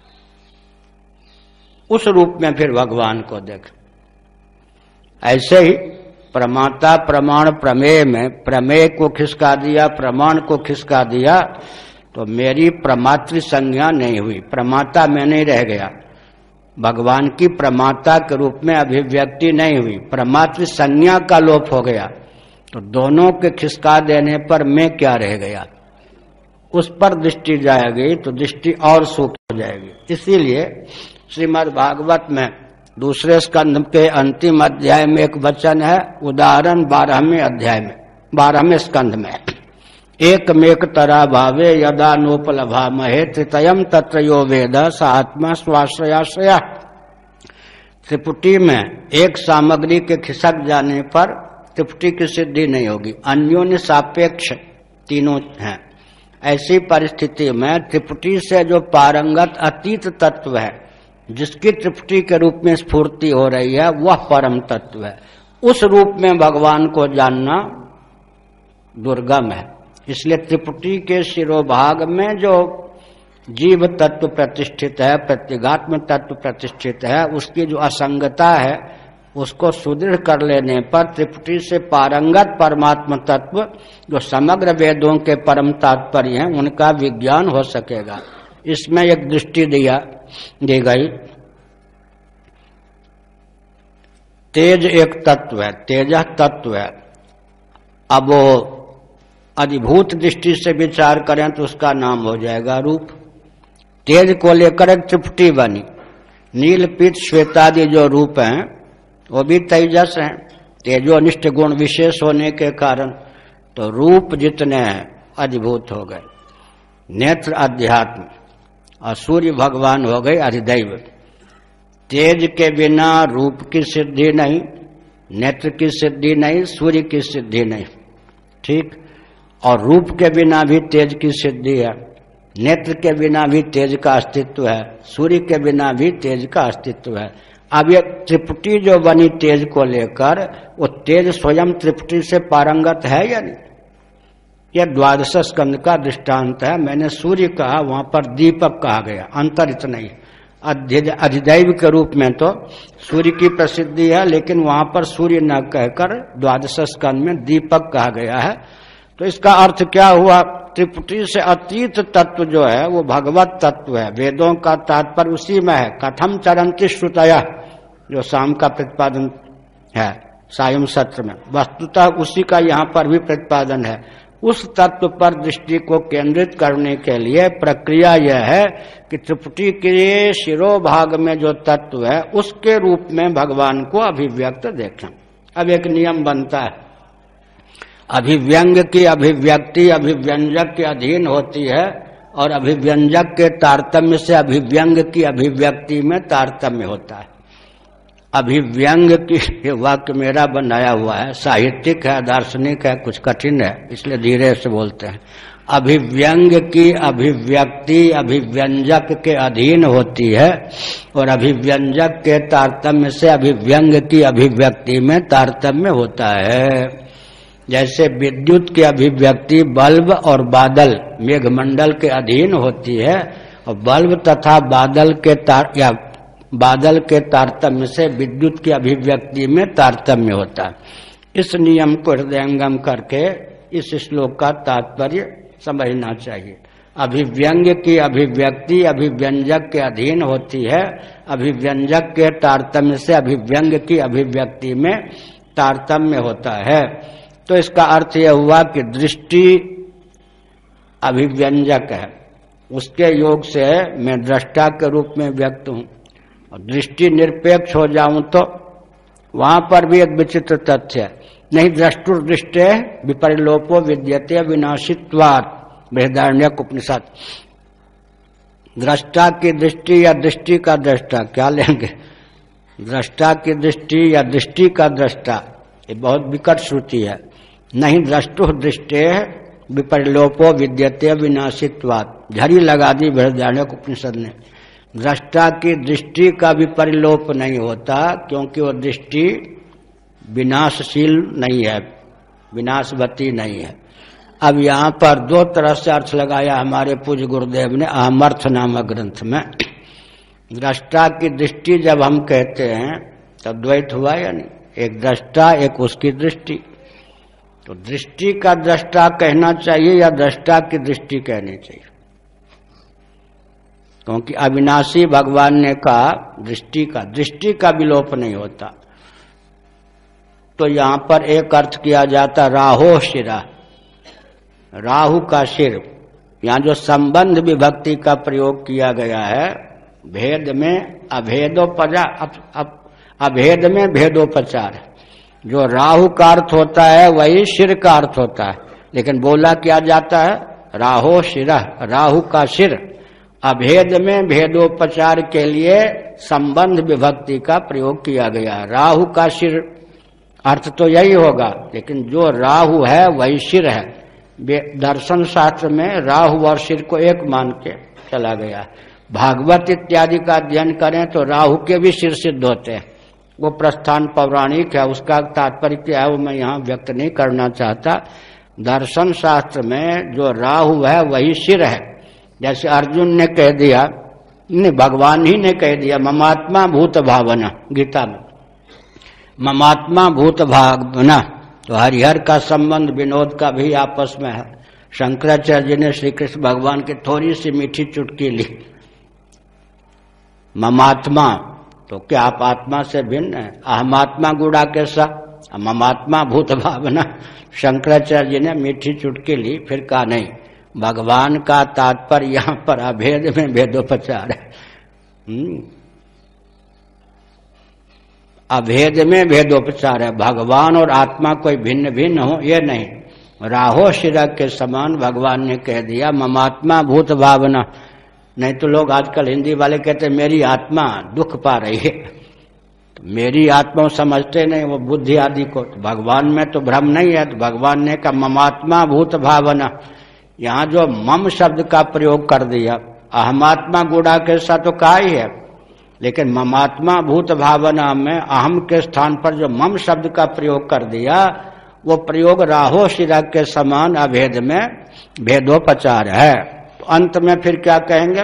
उस रूप में फिर भगवान को देख। ऐसे ही प्रमाता प्रमाण प्रमेय में प्रमेय को खिसका दिया, प्रमाण को खिसका दिया, तो मेरी प्रमात्र संज्ञा नहीं हुई, प्रमाता मैं नहीं रह गया। भगवान की प्रमाता के रूप में अभिव्यक्ति नहीं हुई, प्रमात्र संज्ञा का लोप हो गया। तो दोनों के खिसका देने पर मैं क्या रह गया? उस पर दृष्टि जाएगी तो दृष्टि और सूक्ष्म हो जाएगी। इसीलिए श्रीमद् भागवत में दूसरे स्कंध के अंतिम अध्याय में एक वचन है, उदाहरण बारहवें अध्याय में, बारहवें स्कंध में, एक मेक तरा भावे यदा नोपलभा महे त्रितयम तत्र यो वेद स आत्मा स्वाश्रयाश्रया। त्रिपुटी में एक सामग्री के खिसक जाने पर त्रिपुटी की सिद्धि नहीं होगी, अन्योन्य सापेक्ष तीनों हैं। ऐसी परिस्थिति में त्रिपुटी से जो पारंगत अतीत तत्व है, जिसकी त्रिपुटी के रूप में स्फूर्ति हो रही है, वह परम तत्व है। उस रूप में भगवान को जानना दुर्गम है। इसलिए त्रिपुटी के शिरोभाग में जो जीव तत्व प्रतिष्ठित है, प्रत्यगात्म तत्व प्रतिष्ठित है, उसकी जो असंगता है उसको सुदृढ़ कर लेने पर त्रिपुटी से पारंगत परमात्म तत्व जो समग्र वेदों के परम तात्पर्य हैं, उनका विज्ञान हो सकेगा। इसमें एक दृष्टि दिया दी गई। तेज एक तत्व है, तेज तत्व है। अब वो अधिभूत दृष्टि से विचार करें तो उसका नाम हो जाएगा रूप। तेज को लेकर एक त्रिपुटी बनी। नील पीत श्वेतादि जो रूप हैं वो भी तेजस हैं, तेजोनिष्ठ गुण विशेष होने के कारण। तो रूप जितने हैं अधिभूत हो गए। नेत्र अध्यात्म और सूर्य भगवान हो गए अधिदैव। तेज के बिना रूप की सिद्धि नहीं, नेत्र की सिद्धि नहीं, सूर्य की सिद्धि नहीं, ठीक। और रूप के बिना भी तेज की सिद्धि है, नेत्र के बिना भी तेज का अस्तित्व है, सूर्य के बिना भी तेज का अस्तित्व है। अब ये त्रिपुटी जो बनी तेज को लेकर, वो तेज स्वयं त्रिपुटी से पारंगत है या नहीं? यह द्वादश स्कंद का दृष्टांत है। मैंने सूर्य कहा, वहां पर दीपक कहा गया, अंतर इतना ही। अधिदैव के रूप में तो सूर्य की प्रसिद्धि है, लेकिन वहां पर सूर्य न कहकर द्वादश स्कंद में दीपक कहा गया है। तो इसका अर्थ क्या हुआ? त्रिपुटी से अतीत तत्व जो है वो भगवत तत्व है। वेदों का तात्पर्य उसी में है। कथम चरंती श्रुतया, जो शाम का प्रतिपादन है सायं सत्र में, वस्तुतः उसी का यहाँ पर भी प्रतिपादन है। उस तत्व पर दृष्टि को केंद्रित करने के लिए प्रक्रिया यह है कि त्रिपुटी के शिरोभाग में जो तत्व है उसके रूप में भगवान को अभिव्यक्त देखें। अब एक नियम बनता है, अभिव्यंग की अभिव्यक्ति अभिव्यंजक के अधीन होती है, और अभिव्यंजक के तारतम्य से अभिव्यंग की अभिव्यक्ति में तारतम्य होता है। अभिव्यंग की वाक्य मेरा बनाया हुआ है, साहित्यिक है, दार्शनिक है, कुछ कठिन है, इसलिए धीरे से बोलते हैं। अभिव्यंग की अभिव्यक्ति अभिव्यंजक के अधीन होती है, और अभिव्यंजक के तारतम्य से अभिव्यंग की अभिव्यक्ति में तारतम्य होता है। जैसे विद्युत की अभिव्यक्ति बल्ब और बादल मेघमंडल के अधीन होती है, और बल्ब तथा बादल के तार या बादल के तारतम्य से विद्युत की अभिव्यक्ति में तारतम्य होता है। इस नियम को हृदयंगम करके इस श्लोक का तात्पर्य समझना चाहिए। अभिव्यंग की अभिव्यक्ति अभिव्यंजक के अधीन होती है, अभिव्यंजक के तारतम्य से अभिव्यंग की अभिव्यक्ति में तारतम्य होता है। तो इसका अर्थ यह हुआ कि दृष्टि अभिव्यंजक है, उसके योग से मैं दृष्टा के रूप में व्यक्त हूं। और दृष्टि निरपेक्ष हो जाऊं तो वहां पर भी एक विचित्र तथ्य है, नहीं द्रष्टुर दृष्टे विपरिलोपो विद्यते विनाशित्वात्, बृहदारण्यक उपनिषद। दृष्टा की दृष्टि या दृष्टि का दृष्टा, क्या लेंगे? दृष्टा की दृष्टि या दृष्टि का दृष्टा, ये बहुत विकट श्रुति है। नहीं द्रष्टुर दृष्टे विपरिलोपो विद्यते विनाशित्वात्, झड़ी लगा दी बृहदारण्यक उपनिषद ने। दृष्टा की दृष्टि का भी परिलोप नहीं होता, क्योंकि वो दृष्टि विनाशशील नहीं है, विनाशवती नहीं है। अब यहाँ पर दो तरह से अर्थ लगाया हमारे पूज्य गुरुदेव ने अहमर्थ नामक ग्रंथ में। दृष्टा की दृष्टि जब हम कहते हैं तब द्वैत हुआ या नहीं, एक दृष्टा एक उसकी दृष्टि। तो दृष्टि का दृष्टा कहना चाहिए या दृष्टा की दृष्टि कहनी चाहिए, क्योंकि अविनाशी भगवान ने कहा दृष्टि का, दृष्टि का विलोप नहीं होता। तो यहां पर एक अर्थ किया जाता राहो शिरा, राहु का सिर। यहां जो संबंध विभक्ति का प्रयोग किया गया है, भेद में अभेदोपजा अभेद में भेदोपचार है। जो राहु का अर्थ होता है वही सिर का अर्थ होता है, लेकिन बोला क्या जाता है राहो शिरा, राहु का सिर। अभेद में भेदोपचार के लिए संबंध विभक्ति का प्रयोग किया गया। राहु का सिर अर्थ तो यही होगा, लेकिन जो राहु है वही सिर है। दर्शन शास्त्र में राहु और सिर को एक मान के चला गया। भागवत इत्यादि का अध्ययन करें तो राहु के भी सिर सिद्ध होते हैं। वो प्रस्थान पौराणिक है, उसका तात्पर्य क्या है वो मैं यहाँ व्यक्त नहीं करना चाहता। दर्शन शास्त्र में जो राहु है वही सिर है। जैसे अर्जुन ने कह दिया, नहीं भगवान ही ने कह दिया ममात्मा भूत भावना, गीता में ममात्मा भूत भावना। तो हरिहर का संबंध विनोद का भी आपस में है। शंकराचार्य जी ने श्री कृष्ण भगवान की थोड़ी सी मीठी चुटकी ली, ममात्मा, तो क्या आप आत्मा से भिन्न है? अहमात्मा गुड़ा कैसा, ममात्मा भूत भावना। शंकराचार्य जी ने मीठी चुटकी ली, फिर कहा नहीं, भगवान का तात्पर्य यहाँ पर अभेद में भेदोपचार है। अभेद में भेदोपचार है, भगवान और आत्मा कोई भिन्न भिन्न हो ये नहीं। राहो शिरा के समान भगवान ने कह दिया ममात्मा भूत भावना। नहीं तो लोग आजकल हिंदी वाले कहते हैं मेरी आत्मा दुख पा रही है, तो मेरी आत्मा समझते नहीं वो बुद्धि आदि को। तो भगवान में तो भ्रम नहीं है, तो भगवान ने कहा ममात्मा भूत भावना। यहाँ जो मम शब्द का प्रयोग कर दिया, अहमात्मा गुड़ा के साथ तो कहा ही है, लेकिन ममात्मा भूत भावना में अहम के स्थान पर जो मम शब्द का प्रयोग कर दिया, वो प्रयोग राहो शिरा के समान अभेद में भेदोपचार है। तो अंत में फिर क्या कहेंगे?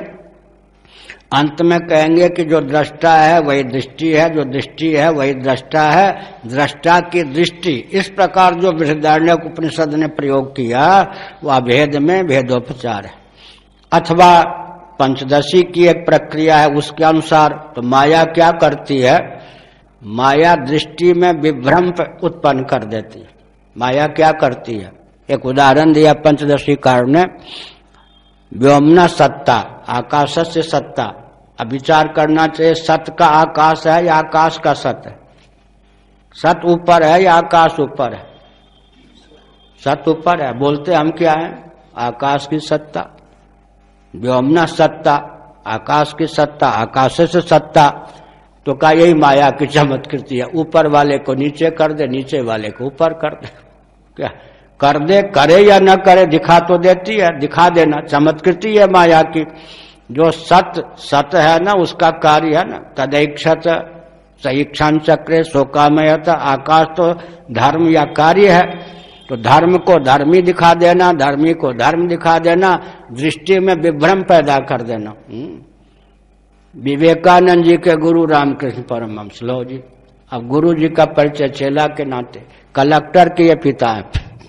अंत में कहेंगे कि जो दृष्टा है वही दृष्टि है, जो दृष्टि है वही दृष्टा है, दृष्टा की दृष्टि। इस प्रकार जो बृहदारण्यक उपनिषद ने प्रयोग किया वो अभेद में भेदोपचार है। अथवा पंचदशी की एक प्रक्रिया है, उसके अनुसार तो माया क्या करती है? माया दृष्टि में विभ्रम उत्पन्न कर देती है। माया क्या करती है? एक उदाहरण दिया पंचदशी कार ने, व्योमना सत्ता, आकाश से सत्ता। अब विचार करना चाहिए सत्य का आकाश है या आकाश का सत्य है? सत्य ऊपर है या आकाश ऊपर है? सत्य ऊपर है। बोलते हम क्या है? आकाश की सत्ता। व्योमना सत्ता, आकाश की सत्ता, आकाश से सत्ता। तो का यही माया की चमत्कृति है, ऊपर वाले को नीचे कर दे, नीचे वाले को ऊपर कर दे। क्या कर दे, करे या न करे, दिखा तो देती है, दिखा देना चमत्कृति है माया की। जो सत्य सत्य है ना, उसका कार्य है ना, तदैक्षत सईक्षण चक्रे शोकामयता। आकाश तो धर्म या कार्य है, तो धर्म को धर्मी दिखा देना, धर्मी को धर्म दिखा देना, दृष्टि में विभ्रम पैदा कर देना। विवेकानंद जी के गुरु रामकृष्ण परमहंस, लो जी, अब गुरु जी का परिचय चेला के नाते, कलेक्टर के ये पिता है।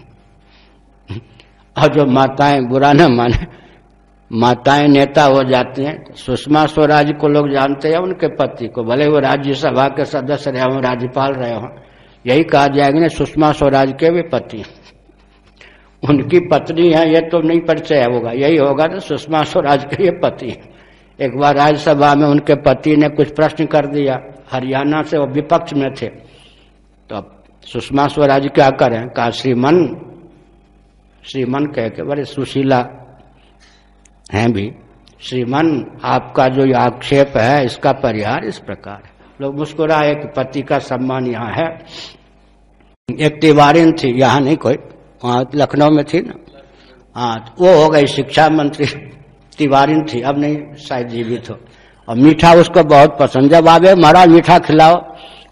और जो माताएं, बुरा न माने, माताएं नेता हो जाती हैं। सुषमा स्वराज को लोग जानते हैं, उनके पति को, भले वो राज्यसभा के सदस्य रहे हों, राज्यपाल रहे हों, यही कहा जाएगा ना सुषमा स्वराज के भी पति, उनकी पत्नी है, ये तो नहीं परिचय होगा, यही होगा ना सुषमा स्वराज के ये पति। एक बार राज्यसभा में उनके पति ने कुछ प्रश्न कर दिया, हरियाणा से वो विपक्ष में थे, तो अब सुषमा स्वराज क्या करें? कहा श्रीमन, श्रीमन कह के, बड़े सुशीला हैं भी, श्रीमन आपका जो आक्षेप है इसका परिहार इस प्रकार है। लोग मुस्कुराए कि पति का सम्मान यहाँ है। एक तिवारी थी, यहाँ नहीं कोई, वहाँ लखनऊ में थी ना, हाँ, वो हो गई शिक्षा मंत्री, तिवारी थी, अब नहीं शायद जीवित हो। और मीठा उसको बहुत पसंद, जब आवे महाराज मीठा खिलाओ,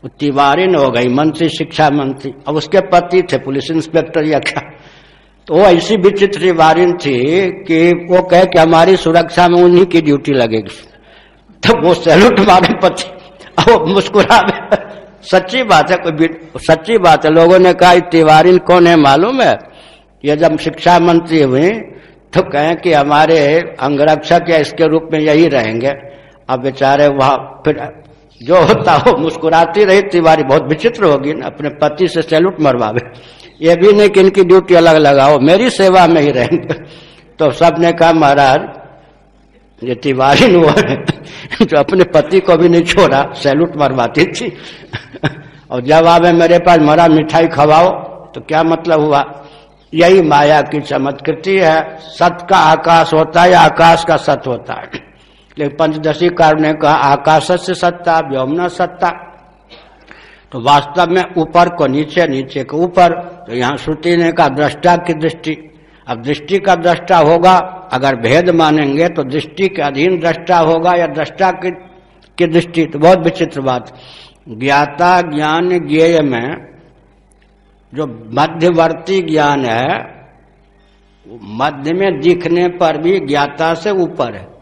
तिवारी हो गई मंत्री, शिक्षा मंत्री। अब उसके पति थे पुलिस इंस्पेक्टर या क्या, तो वो ऐसी विचित्र तिवारी थी कि वो कहे कि हमारी सुरक्षा में उन्हीं की ड्यूटी लगेगी। तो वो सैल्यूट मारे पति, अब मुस्कुरा। सच्ची बात है, कोई सच्ची बात है। लोगों ने कहा तिवारी कौन है मालूम है? ये जब शिक्षा मंत्री हुई तो कहें कि हमारे अंगरक्षक या इसके रूप में यही रहेंगे। अब बेचारे वहां फिर जो होता हो मुस्कुराती रही तिवारी। बहुत विचित्र होगी ना, अपने पति से सैल्यूट मरवावे। ये भी नहीं कि इनकी ड्यूटी अलग लगाओ, मेरी सेवा में ही रहेंगे। तो सबने कहा महाराज ये तिवारी वो है जो अपने पति को भी नहीं छोड़ा, सैल्यूट मरवाती थी। और जब आवे मेरे पास मरा मिठाई खवाओ, तो क्या मतलब हुआ? यही माया की चमत्कृति है। सत का आकाश होता है या आकाश का सत होता है। लेकिन पंचदशी कार ने कहा आकाश से सत्ता, व्योमना सत्ता। तो वास्तव में ऊपर को नीचे, नीचे को ऊपर। तो यहाँ श्रुति ने कहा दृष्टा की दृष्टि। अब दृष्टि का दृष्टा होगा, अगर भेद मानेंगे तो दृष्टि के अधीन दृष्टा होगा या दृष्टा की, की दृष्टि। तो बहुत विचित्र बात। ज्ञाता ज्ञान ज्ञेय में जो मध्यवर्ती ज्ञान है, मध्य में दिखने पर भी ज्ञाता से ऊपर है।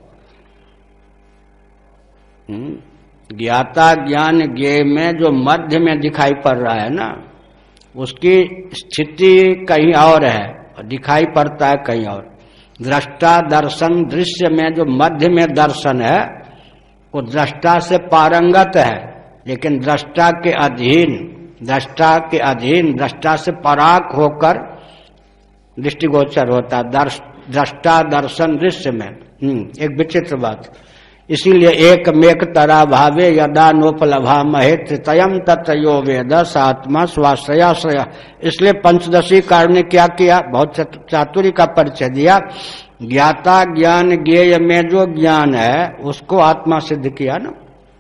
ज्ञाता ज्ञान ज्ञेय में जो मध्य में दिखाई पड़ रहा है ना, उसकी स्थिति कहीं और है और दिखाई पड़ता है कहीं और। दृष्टा दर्शन दृश्य में जो मध्य में दर्शन है वो दृष्टा से पारंगत है, लेकिन दृष्टा के अधीन, दृष्टा के अधीन दृष्टा से पराक होकर दृष्टिगोचर होता है। दृष्टा दर्शन दृश्य में एक विचित्र बात। इसीलिए एक मेक तरा भावे यदा नोपलभा महे तृतयम तत्यो वेद आत्मा स्वाश्रयाश्रय। इसलिए पंचदशी कार ने क्या किया? बहुत चातुर्य का परिचय दिया। ज्ञाता ज्ञान ज्ञेय में जो ज्ञान है उसको आत्मा सिद्ध किया ना।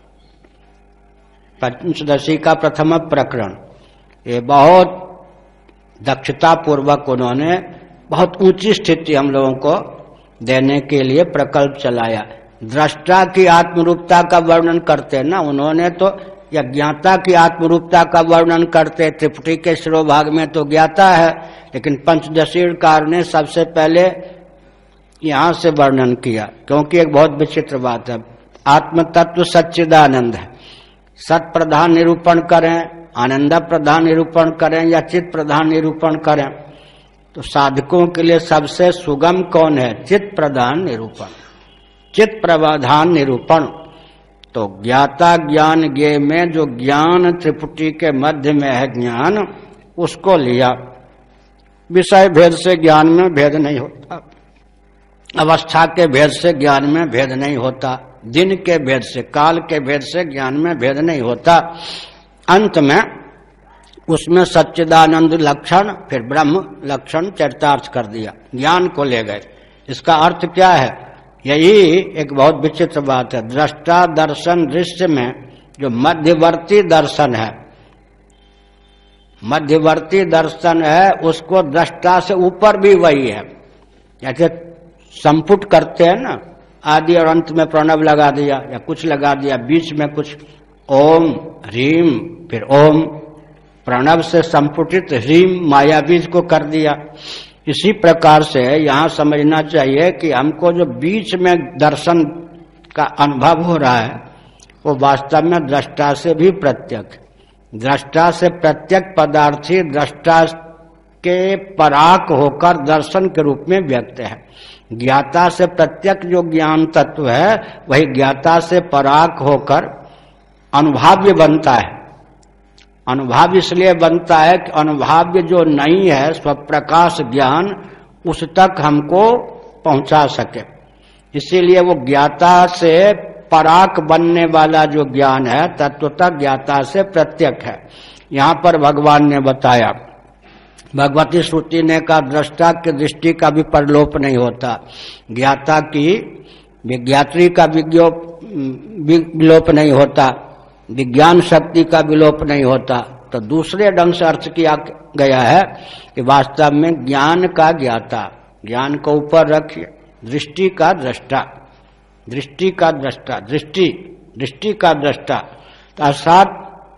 पंचदशी का प्रथम प्रकरण ये बहुत दक्षता पूर्वक उन्होंने बहुत ऊंची स्थिति हम लोगों को देने के लिए प्रकल्प चलाया। दृष्टा की आत्मरूपता का वर्णन करते ना उन्होंने, तो या ज्ञाता की आत्मरूपता का वर्णन करते। त्रिपुटी के शिरोभाग में तो ज्ञाता है, लेकिन पंचदशी कार ने सबसे पहले यहाँ से वर्णन किया, क्योंकि एक बहुत विचित्र बात है। आत्म तत्व सच्चिदानंद है। सत प्रधान निरूपण करें, आनंद प्रधान निरूपण करें या चित्त प्रधान निरूपण करें, तो साधकों के लिए सबसे सुगम कौन है? चित्त प्रधान निरूपण, चित्त प्रधान निरूपण। तो ज्ञाता ज्ञान ज्ञेय में जो ज्ञान त्रिपुटी के मध्य में है ज्ञान, उसको लिया। विषय भेद से ज्ञान में भेद नहीं होता, अवस्था के भेद से ज्ञान में भेद नहीं होता, दिन के भेद से, काल के भेद से ज्ञान में भेद नहीं होता। अंत में उसमें सच्चिदानंद लक्षण फिर ब्रह्म लक्षण चरितार्थ कर दिया, ज्ञान को ले गए। इसका अर्थ क्या है? यही एक बहुत विचित्र बात है। दृष्टा दर्शन दृश्य में जो मध्यवर्ती दर्शन है, मध्यवर्ती दर्शन है, उसको दृष्टा से ऊपर भी वही है। जैसे संपुट करते हैं ना, आदि और अंत में प्रणव लगा दिया या कुछ लगा दिया, बीच में कुछ ओम ह्रीम फिर ओम, प्रणव से संपुटित ह्रीम माया बीज को कर दिया। इसी प्रकार से यहाँ समझना चाहिए कि हमको जो बीच में दर्शन का अनुभव हो रहा है वो वास्तव में दृष्टा से भी प्रत्यक, दृष्टा से प्रत्यक पदार्थी दृष्टा के पराक होकर दर्शन के रूप में व्यक्त है। ज्ञाता से प्रत्यक जो ज्ञान तत्व है वही ज्ञाता से पराक होकर अनुभाव्य बनता है। अनुभाव इसलिए बनता है कि अनुभाव्य जो नहीं है स्वप्रकाश ज्ञान, उस तक हमको पहुंचा सके। इसीलिए वो ज्ञाता से पराक बनने वाला जो ज्ञान है तत्वतः ज्ञाता से प्रत्यक है। यहाँ पर भगवान ने बताया, भगवती श्रुति ने कहा दृष्टा की दृष्टि का भी परलोप नहीं होता, ज्ञाता की विज्ञात्री का विलोप नहीं होता, विज्ञान शक्ति का विलोप नहीं होता। तो दूसरे ढंग से अर्थ किया गया है कि वास्तव में ज्ञान का ज्ञाता, ज्ञान को ऊपर रखिए, दृष्टि का दृष्टा, दृष्टि का दृष्टा, दृष्टि दृष्टि का दृष्टा, अर्थात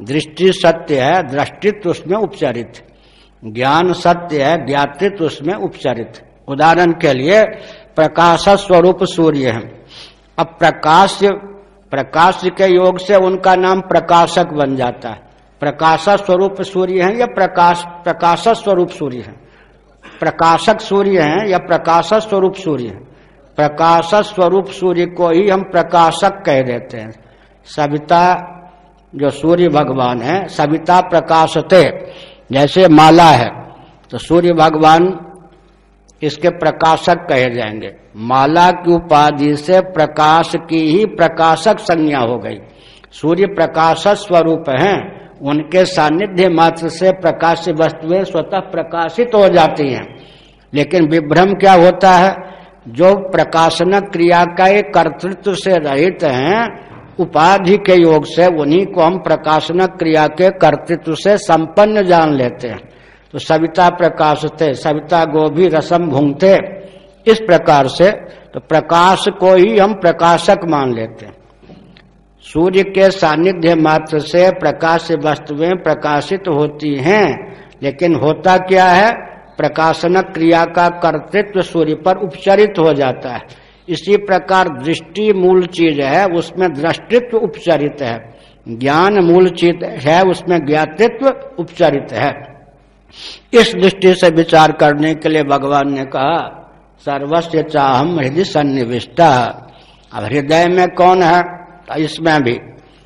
दृष्टि सत्य है, दृष्टित्व उसमें उपचारित। ज्ञान सत्य है, ज्ञातृत्व उसमें उपचारित। उदाहरण के लिए प्रकाश स्वरूप सूर्य है। अब प्रकाश प्रकाश के योग से उनका नाम प्रकाशक बन जाता है। प्रकाश स्वरूप सूर्य है या प्रकाश प्रकाश स्वरूप सूर्य है? प्रकाशक सूर्य है या प्रकाश स्वरूप सूर्य है? प्रकाश स्वरूप सूर्य को ही हम प्रकाशक कह देते हैं। सविता जो सूर्य भगवान है, सविता प्रकाशते, जैसे माला है तो सूर्य भगवान इसके प्रकाशक कहे जाएंगे। माला की उपाधि से प्रकाश की ही प्रकाशक संज्ञा हो गई। सूर्य प्रकाश स्वरूप हैं, उनके सानिध्य मात्र से प्रकाश वस्तुएं स्वतः प्रकाशित हो जाती हैं। लेकिन विभ्रम क्या होता है? जो प्रकाशन क्रिया का एक कर्तृत्व से रहित हैं, उपाधि के योग से उन्हीं को हम प्रकाशन क्रिया के कर्तृत्व से संपन्न जान लेते हैं। तो सविता प्रकाशते, सविता गोभी रसम भूंगते, इस प्रकार से तो प्रकाश को ही हम प्रकाशक मान लेते हैं। सूर्य के सानिध्य मात्र से प्रकाश वस्तुएं प्रकाशित होती हैं, लेकिन होता क्या है? प्रकाशन क्रिया का कर्तृत्व सूर्य पर उपचरित हो जाता है। इसी प्रकार दृष्टि मूल चीज है, उसमें दृष्टित्व उपचरित है। ज्ञान मूल चीज है, उसमें ज्ञातृत्व उपचरित है। इस दृष्टि से विचार करने के लिए भगवान ने कहा सर्वस्य चाहम हृदय सन्निविष्टा। अब हृदय में कौन है? इसमें भी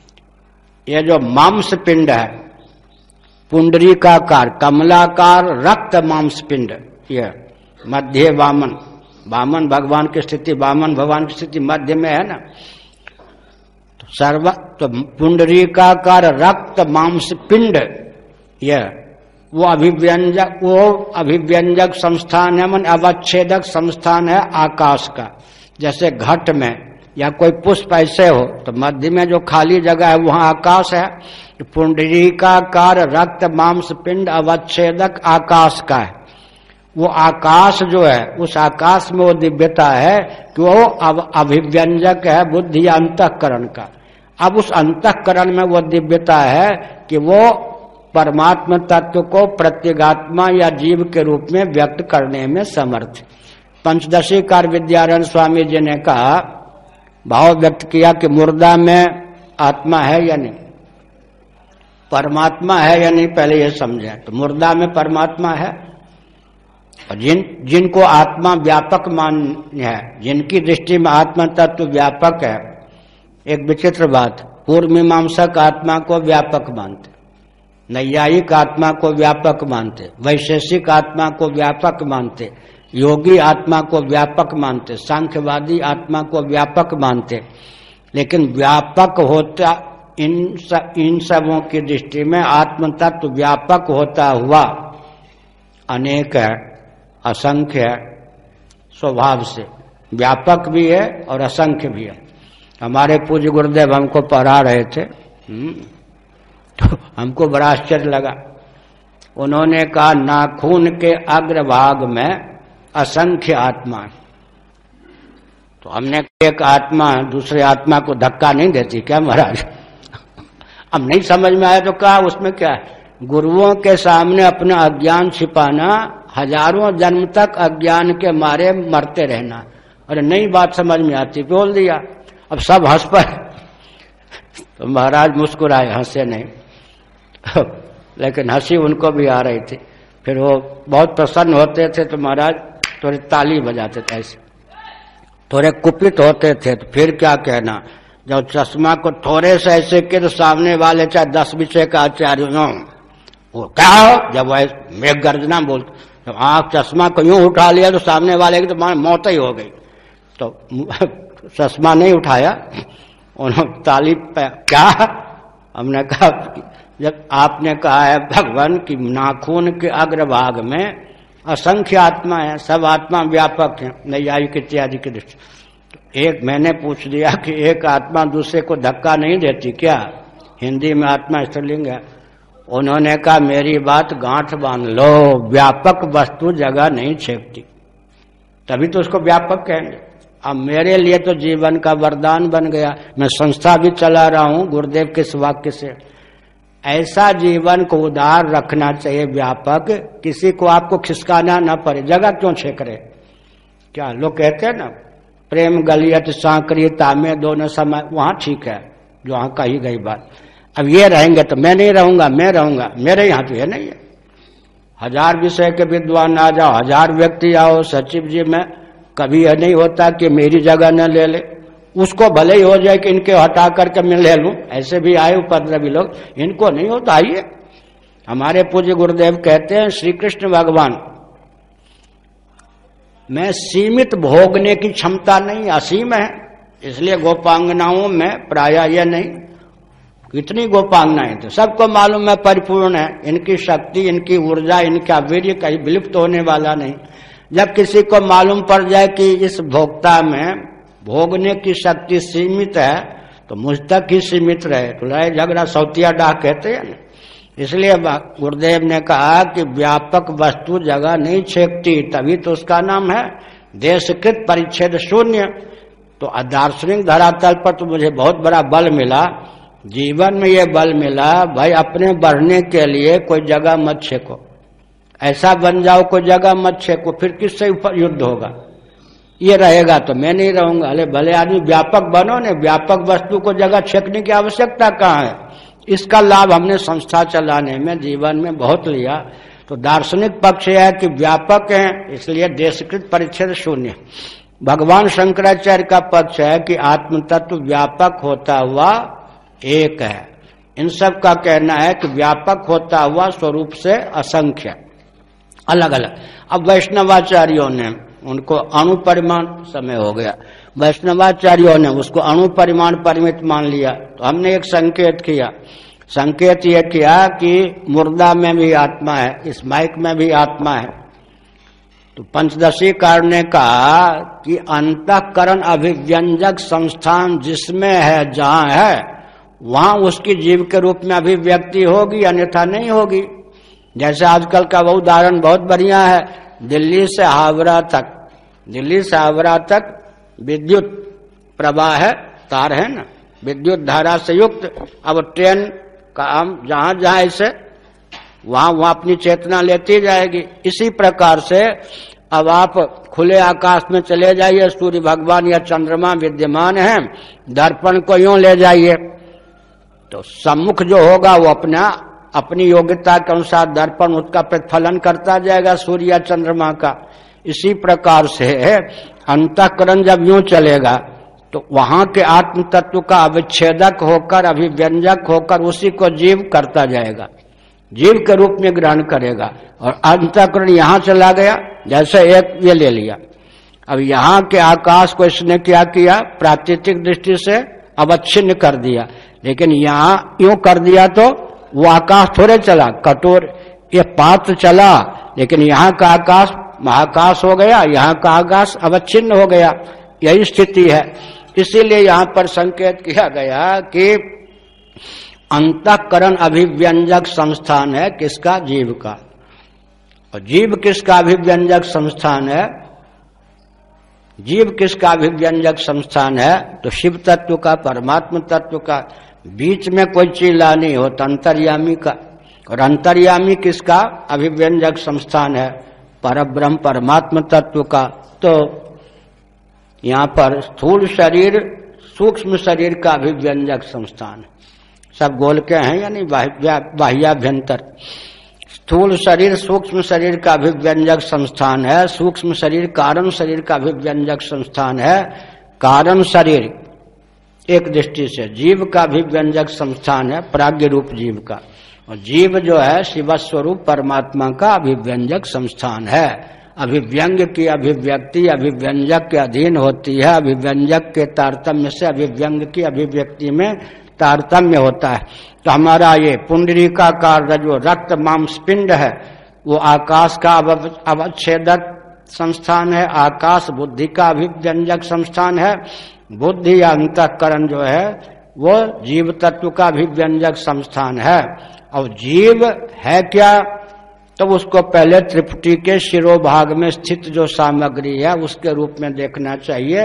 ये जो मांस पिंड है, पुंडरीकाकार कमलाकार रक्त मांस पिंड, ये मध्य वामन, वामन भगवान की स्थिति, वामन भगवान की स्थिति मध्य में है ना। तो सर्व तो पुंडरीकाकार रक्त मांस पिंड, यह वो अभिव्यंजक वो अभिव्यंजक संस्थान है, मन अवच्छेदक संस्थान है आकाश का। जैसे घट में या कोई पुष्प ऐसे हो तो मध्य में जो खाली जगह है वहां आकाश है। पुंडरीकाकार रक्त मांस पिंड अवच्छेदक आकाश का है। वो आकाश जो है, उस आकाश में वो दिव्यता है कि वो अभिव्यंजक है बुद्धि अंतःकरण का। अब उस अंतःकरण में वो दिव्यता है कि वो परमात्मा तत्व को प्रत्यगात्मा या जीव के रूप में व्यक्त करने में समर्थ। पंचदशी कार विद्यारण स्वामी जी ने कहा, भाव व्यक्त किया कि मुर्दा में आत्मा है या नहीं, परमात्मा है या नहीं, पहले ये समझें। तो मुर्दा में परमात्मा है, और जिन जिनको आत्मा व्यापक मान्य है, जिनकी दृष्टि में आत्मा तत्व व्यापक है। एक विचित्र बात, पूर्व मीमांसक आत्मा को व्यापक मानते, नैयायिक आत्मा को व्यापक मानते, वैशेषिक आत्मा को व्यापक मानते, योगी आत्मा को व्यापक मानते, सांख्यवादी आत्मा को व्यापक मानते। लेकिन व्यापक होता इन सब इन सबों की दृष्टि में आत्म तत्व व्यापक होता हुआ अनेक है, असंख्य है, स्वभाव से व्यापक भी है और असंख्य भी है। हमारे पूज्य गुरुदेव हमको पढ़ा रहे थे, तो हमको बड़ा आश्चर्य लगा। उन्होंने कहा नाखून के अग्रभाग में असंख्य आत्मा। तो हमने एक आत्मा दूसरे आत्मा को धक्का नहीं देती क्या महाराज? अब नहीं समझ में आया तो कहा उसमें क्या है? गुरुओं के सामने अपना अज्ञान छिपाना, हजारों जन्म तक अज्ञान के मारे मरते रहना। अरे नई बात समझ में आती, बोल दिया। अब सब हंस पड़े, तो महाराज मुस्कुराए, हंसे नहीं। लेकिन हंसी उनको भी आ रही थी। फिर वो बहुत प्रसन्न होते थे तो महाराज थोड़ी ताली बजाते थे, ऐसे थोड़े कुपित होते थे तो फिर क्या कहना। जब चश्मा को थोड़े से ऐसे के तो सामने वाले चाहे दस विषय का आचार्य हो, वो क्या हो, जब वह मेघ गर्जना बोलते, जब आँख चश्मा को यूं उठा लिया तो सामने वाले की तो मौत ही हो गई। तो चश्मा नहीं उठाया, उन्होंने ताली पे क्या, हमने कहा जब आपने कहा है भगवान की नाखून के अग्रभाग में असंख्य आत्मा है, सब आत्मा व्यापक है, नैयायिक इत्यादि की दृष्टि। तो एक मैंने पूछ दिया कि एक आत्मा दूसरे को धक्का नहीं देती क्या? हिंदी में आत्मा स्त्रीलिंग है। उन्होंने कहा मेरी बात गांठ बांध लो, व्यापक वस्तु जगह नहीं छेपती, तभी तो उसको व्यापक कहेंगे। अब मेरे लिए तो जीवन का वरदान बन गया, मैं संस्था भी चला रहा हूं गुरुदेव के इस वाक्य से। ऐसा जीवन को उदार रखना चाहिए, व्यापक, किसी को आपको खिसकाना ना पड़े। जगह क्यों छेक रहे? क्या लोग कहते हैं ना, प्रेम गलियत सांकरियता में दोनों समय, वहां ठीक है जो वहां कही गई बात। अब ये रहेंगे तो मैं नहीं रहूंगा, मैं रहूंगा, मेरे यहाँ तो ये नहीं है। हजार विषय के विद्वान आ जाओ, हजार व्यक्ति आओ सचिव जी में, कभी यह नहीं होता कि मेरी जगह न ले ले। उसको भले ही हो जाए कि इनके हटा करके मैं ले लूं, ऐसे भी आए उपद्रवी लोग, इनको नहीं होता। आइए, हमारे पूज्य गुरुदेव कहते हैं श्री कृष्ण भगवान में सीमित भोगने की क्षमता नहीं, असीम है। इसलिए गोपांगनाओं में प्राय यह नहीं, कितनी गोपांगनाएं थे, सबको मालूम है परिपूर्ण है, इनकी शक्ति, इनकी ऊर्जा, इनका वीर्य कहीं विलुप्त होने वाला नहीं। जब किसी को मालूम पड़ जाए कि इस भोक्ता में भोगने की शक्ति सीमित है तो मुझ तक ही सीमित रहे, तो लड़ाई झगड़ा सौतिया डाह कहते हैं ना। इसलिए गुरुदेव ने कहा कि व्यापक वस्तु जगह नहीं छेकती, तभी तो उसका नाम है देशकृत परिच्छेद शून्य। तो दार्शनिक धरातल पर तो मुझे बहुत बड़ा बल मिला, जीवन में ये बल मिला, भाई अपने बढ़ने के लिए कोई जगह मत छेको, ऐसा बन जाओ कोई जगह मत छेको, फिर किससे युद्ध होगा? ये रहेगा तो मैं नहीं रहूंगा। अरे भले आदमी व्यापक बनो ने, व्यापक वस्तु को जगह छेकने की आवश्यकता कहाँ है? इसका लाभ हमने संस्था चलाने में जीवन में बहुत लिया। तो दार्शनिक पक्ष है कि व्यापक है, इसलिए देशकृत परिच्छेद शून्य। भगवान शंकराचार्य का पक्ष है कि आत्म तत्व व्यापक होता हुआ एक है। इन सब का कहना है कि व्यापक होता हुआ स्वरूप से असंख्य, अलग अलग। अब वैष्णवाचार्यों ने उनको अणु परिमाण, समय हो गया, वैष्णवाचार्यों ने उसको अणु परिमाण परिमित मान लिया। तो हमने एक संकेत किया, संकेत यह किया कि मुर्दा में भी आत्मा है, इस माइक में भी आत्मा है। तो पंचदशी कार ने कहा कि अंतःकरण अभिव्यंजक संस्थान जिसमें है, जहां है, वहां उसकी जीव के रूप में अभिव्यक्ति होगी, अन्यथा नहीं होगी। जैसे आजकल का वो उदाहरण बहुत बढ़िया है, दिल्ली से हावड़ा तक, दिल्ली से हावड़ा तक विद्युत प्रवाह है, तार है ना, विद्युत धारा से युक्त। अब ट्रेन का हम जहां जहां ऐसे वहां वहां अपनी चेतना लेती जाएगी। इसी प्रकार से अब आप खुले आकाश में चले जाइए, सूर्य भगवान या चंद्रमा विद्यमान है, दर्पण को यूं ले जाइए तो सम्मुख जो होगा वो अपना अपनी योग्यता के अनुसार दर्पण उसका प्रतिफलन करता जाएगा, सूर्य या चंद्रमा का। इसी प्रकार से अंतःकरण जब यूं चलेगा तो वहां के आत्म तत्व का अविच्छेदक होकर, अभिव्यंजक होकर उसी को जीव करता जाएगा, जीव के रूप में ग्रहण करेगा। और अंतःकरण यहां चला गया, जैसे एक ये ले लिया, अब यहाँ के आकाश को इसने क्या किया, प्राकृतिक दृष्टि से अवच्छिन्न कर दिया, लेकिन यहाँ यूं कर दिया तो वो आकाश थोड़े चला, कटोर ये पात्र चला, लेकिन यहाँ का आकाश महाकाश हो गया, यहाँ का आकाश अवच्छिन्न हो गया। यही स्थिति है। इसीलिए यहाँ पर संकेत किया गया कि अंतःकरण अभिव्यंजक संस्थान है किसका, जीव का। और जीव किसका अभिव्यंजक संस्थान है, जीव किसका अभिव्यंजक संस्थान है, तो शिव तत्व का, परमात्मा तत्व का। बीच में कोई चीज ला नहीं होता, अंतर्यामी का। और अंतर्यामी किसका अभिव्यंजक संस्थान है, परब्रह्म परमात्मा तत्व का। तो यहाँ पर स्थूल शरीर सूक्ष्म शरीर का अभिव्यंजक संस्थान, सब गोल के हैं यानी बाह्याभ्यंतर। स्थूल शरीर सूक्ष्म शरीर का अभिव्यंजक संस्थान है, सूक्ष्म शरीर कारण शरीर का अभिव्यंजक संस्थान है। कारण शरीर एक दृष्टि से जीव का अभिव्यंजक संस्थान है, प्राज्ञ रूप जीव का। और जीव जो है शिव स्वरूप परमात्मा का अभिव्यंजक संस्थान है। अभिव्यंग की अभिव्यक्ति अभिव्यंजक के अधीन होती है, अभिव्यंजक के तारतम्य से अभिव्यंग की अभिव्यक्ति में तारतम्य होता है। तो हमारा ये पुंडरीकाकार जो रक्त मांस पिंड है वो आकाश का अवच्छेदक संस्थान है, आकाश बुद्धि का अभिव्यंजक संस्थान है, बुद्धि या अंतःकरण जो है वो जीव तत्व का अभिव्यंजक संस्थान है। और जीव है क्या, तो उसको पहले त्रिपुटी के शिरोभाग में स्थित जो सामग्री है उसके रूप में देखना चाहिए।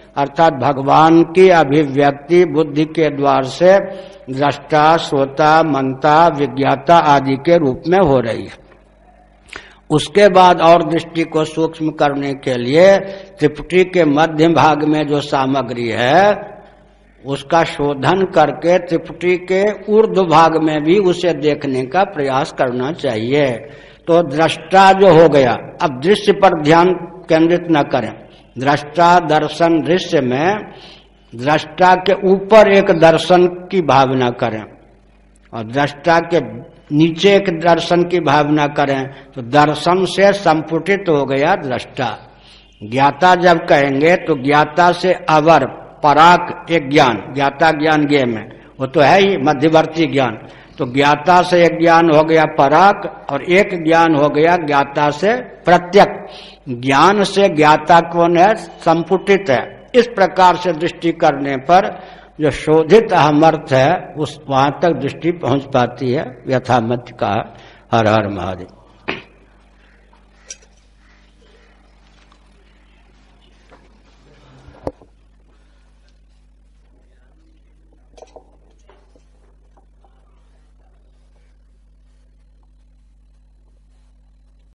अर्थात भगवान की अभिव्यक्ति बुद्धि के द्वार से दृष्टा, श्रोता, मंता, विज्ञाता आदि के रूप में हो रही है। उसके बाद और दृष्टि को सूक्ष्म करने के लिए त्रिपुटी के मध्य भाग में जो सामग्री है उसका शोधन करके त्रिपुटी के ऊर्ध्व भाग में भी उसे देखने का प्रयास करना चाहिए। तो दृष्टा जो हो गया, अब दृश्य पर ध्यान केंद्रित न करें। दृष्टा, दर्शन, दृश्य में दृष्टा के ऊपर एक दर्शन की भावना करें और दृष्टा के नीचे एक दर्शन की भावना करें तो दर्शन से संपुटित हो गया दृष्टा। ज्ञाता जब कहेंगे तो ज्ञाता से अवर पराक एक ज्ञान, ज्ञाता ज्ञान ज्ञेय में वो तो है ही मध्यवर्ती ज्ञान। तो ज्ञाता से एक ज्ञान हो गया पराक और एक ज्ञान हो गया ज्ञाता से प्रत्यक। ज्ञान से ज्ञाता कौन है? संपुटित है। इस प्रकार से दृष्टि करने पर जो शोधित अहमर्थ है उस वहां तक दृष्टि पहुंच पाती है। यथामति का हर हर महादेव।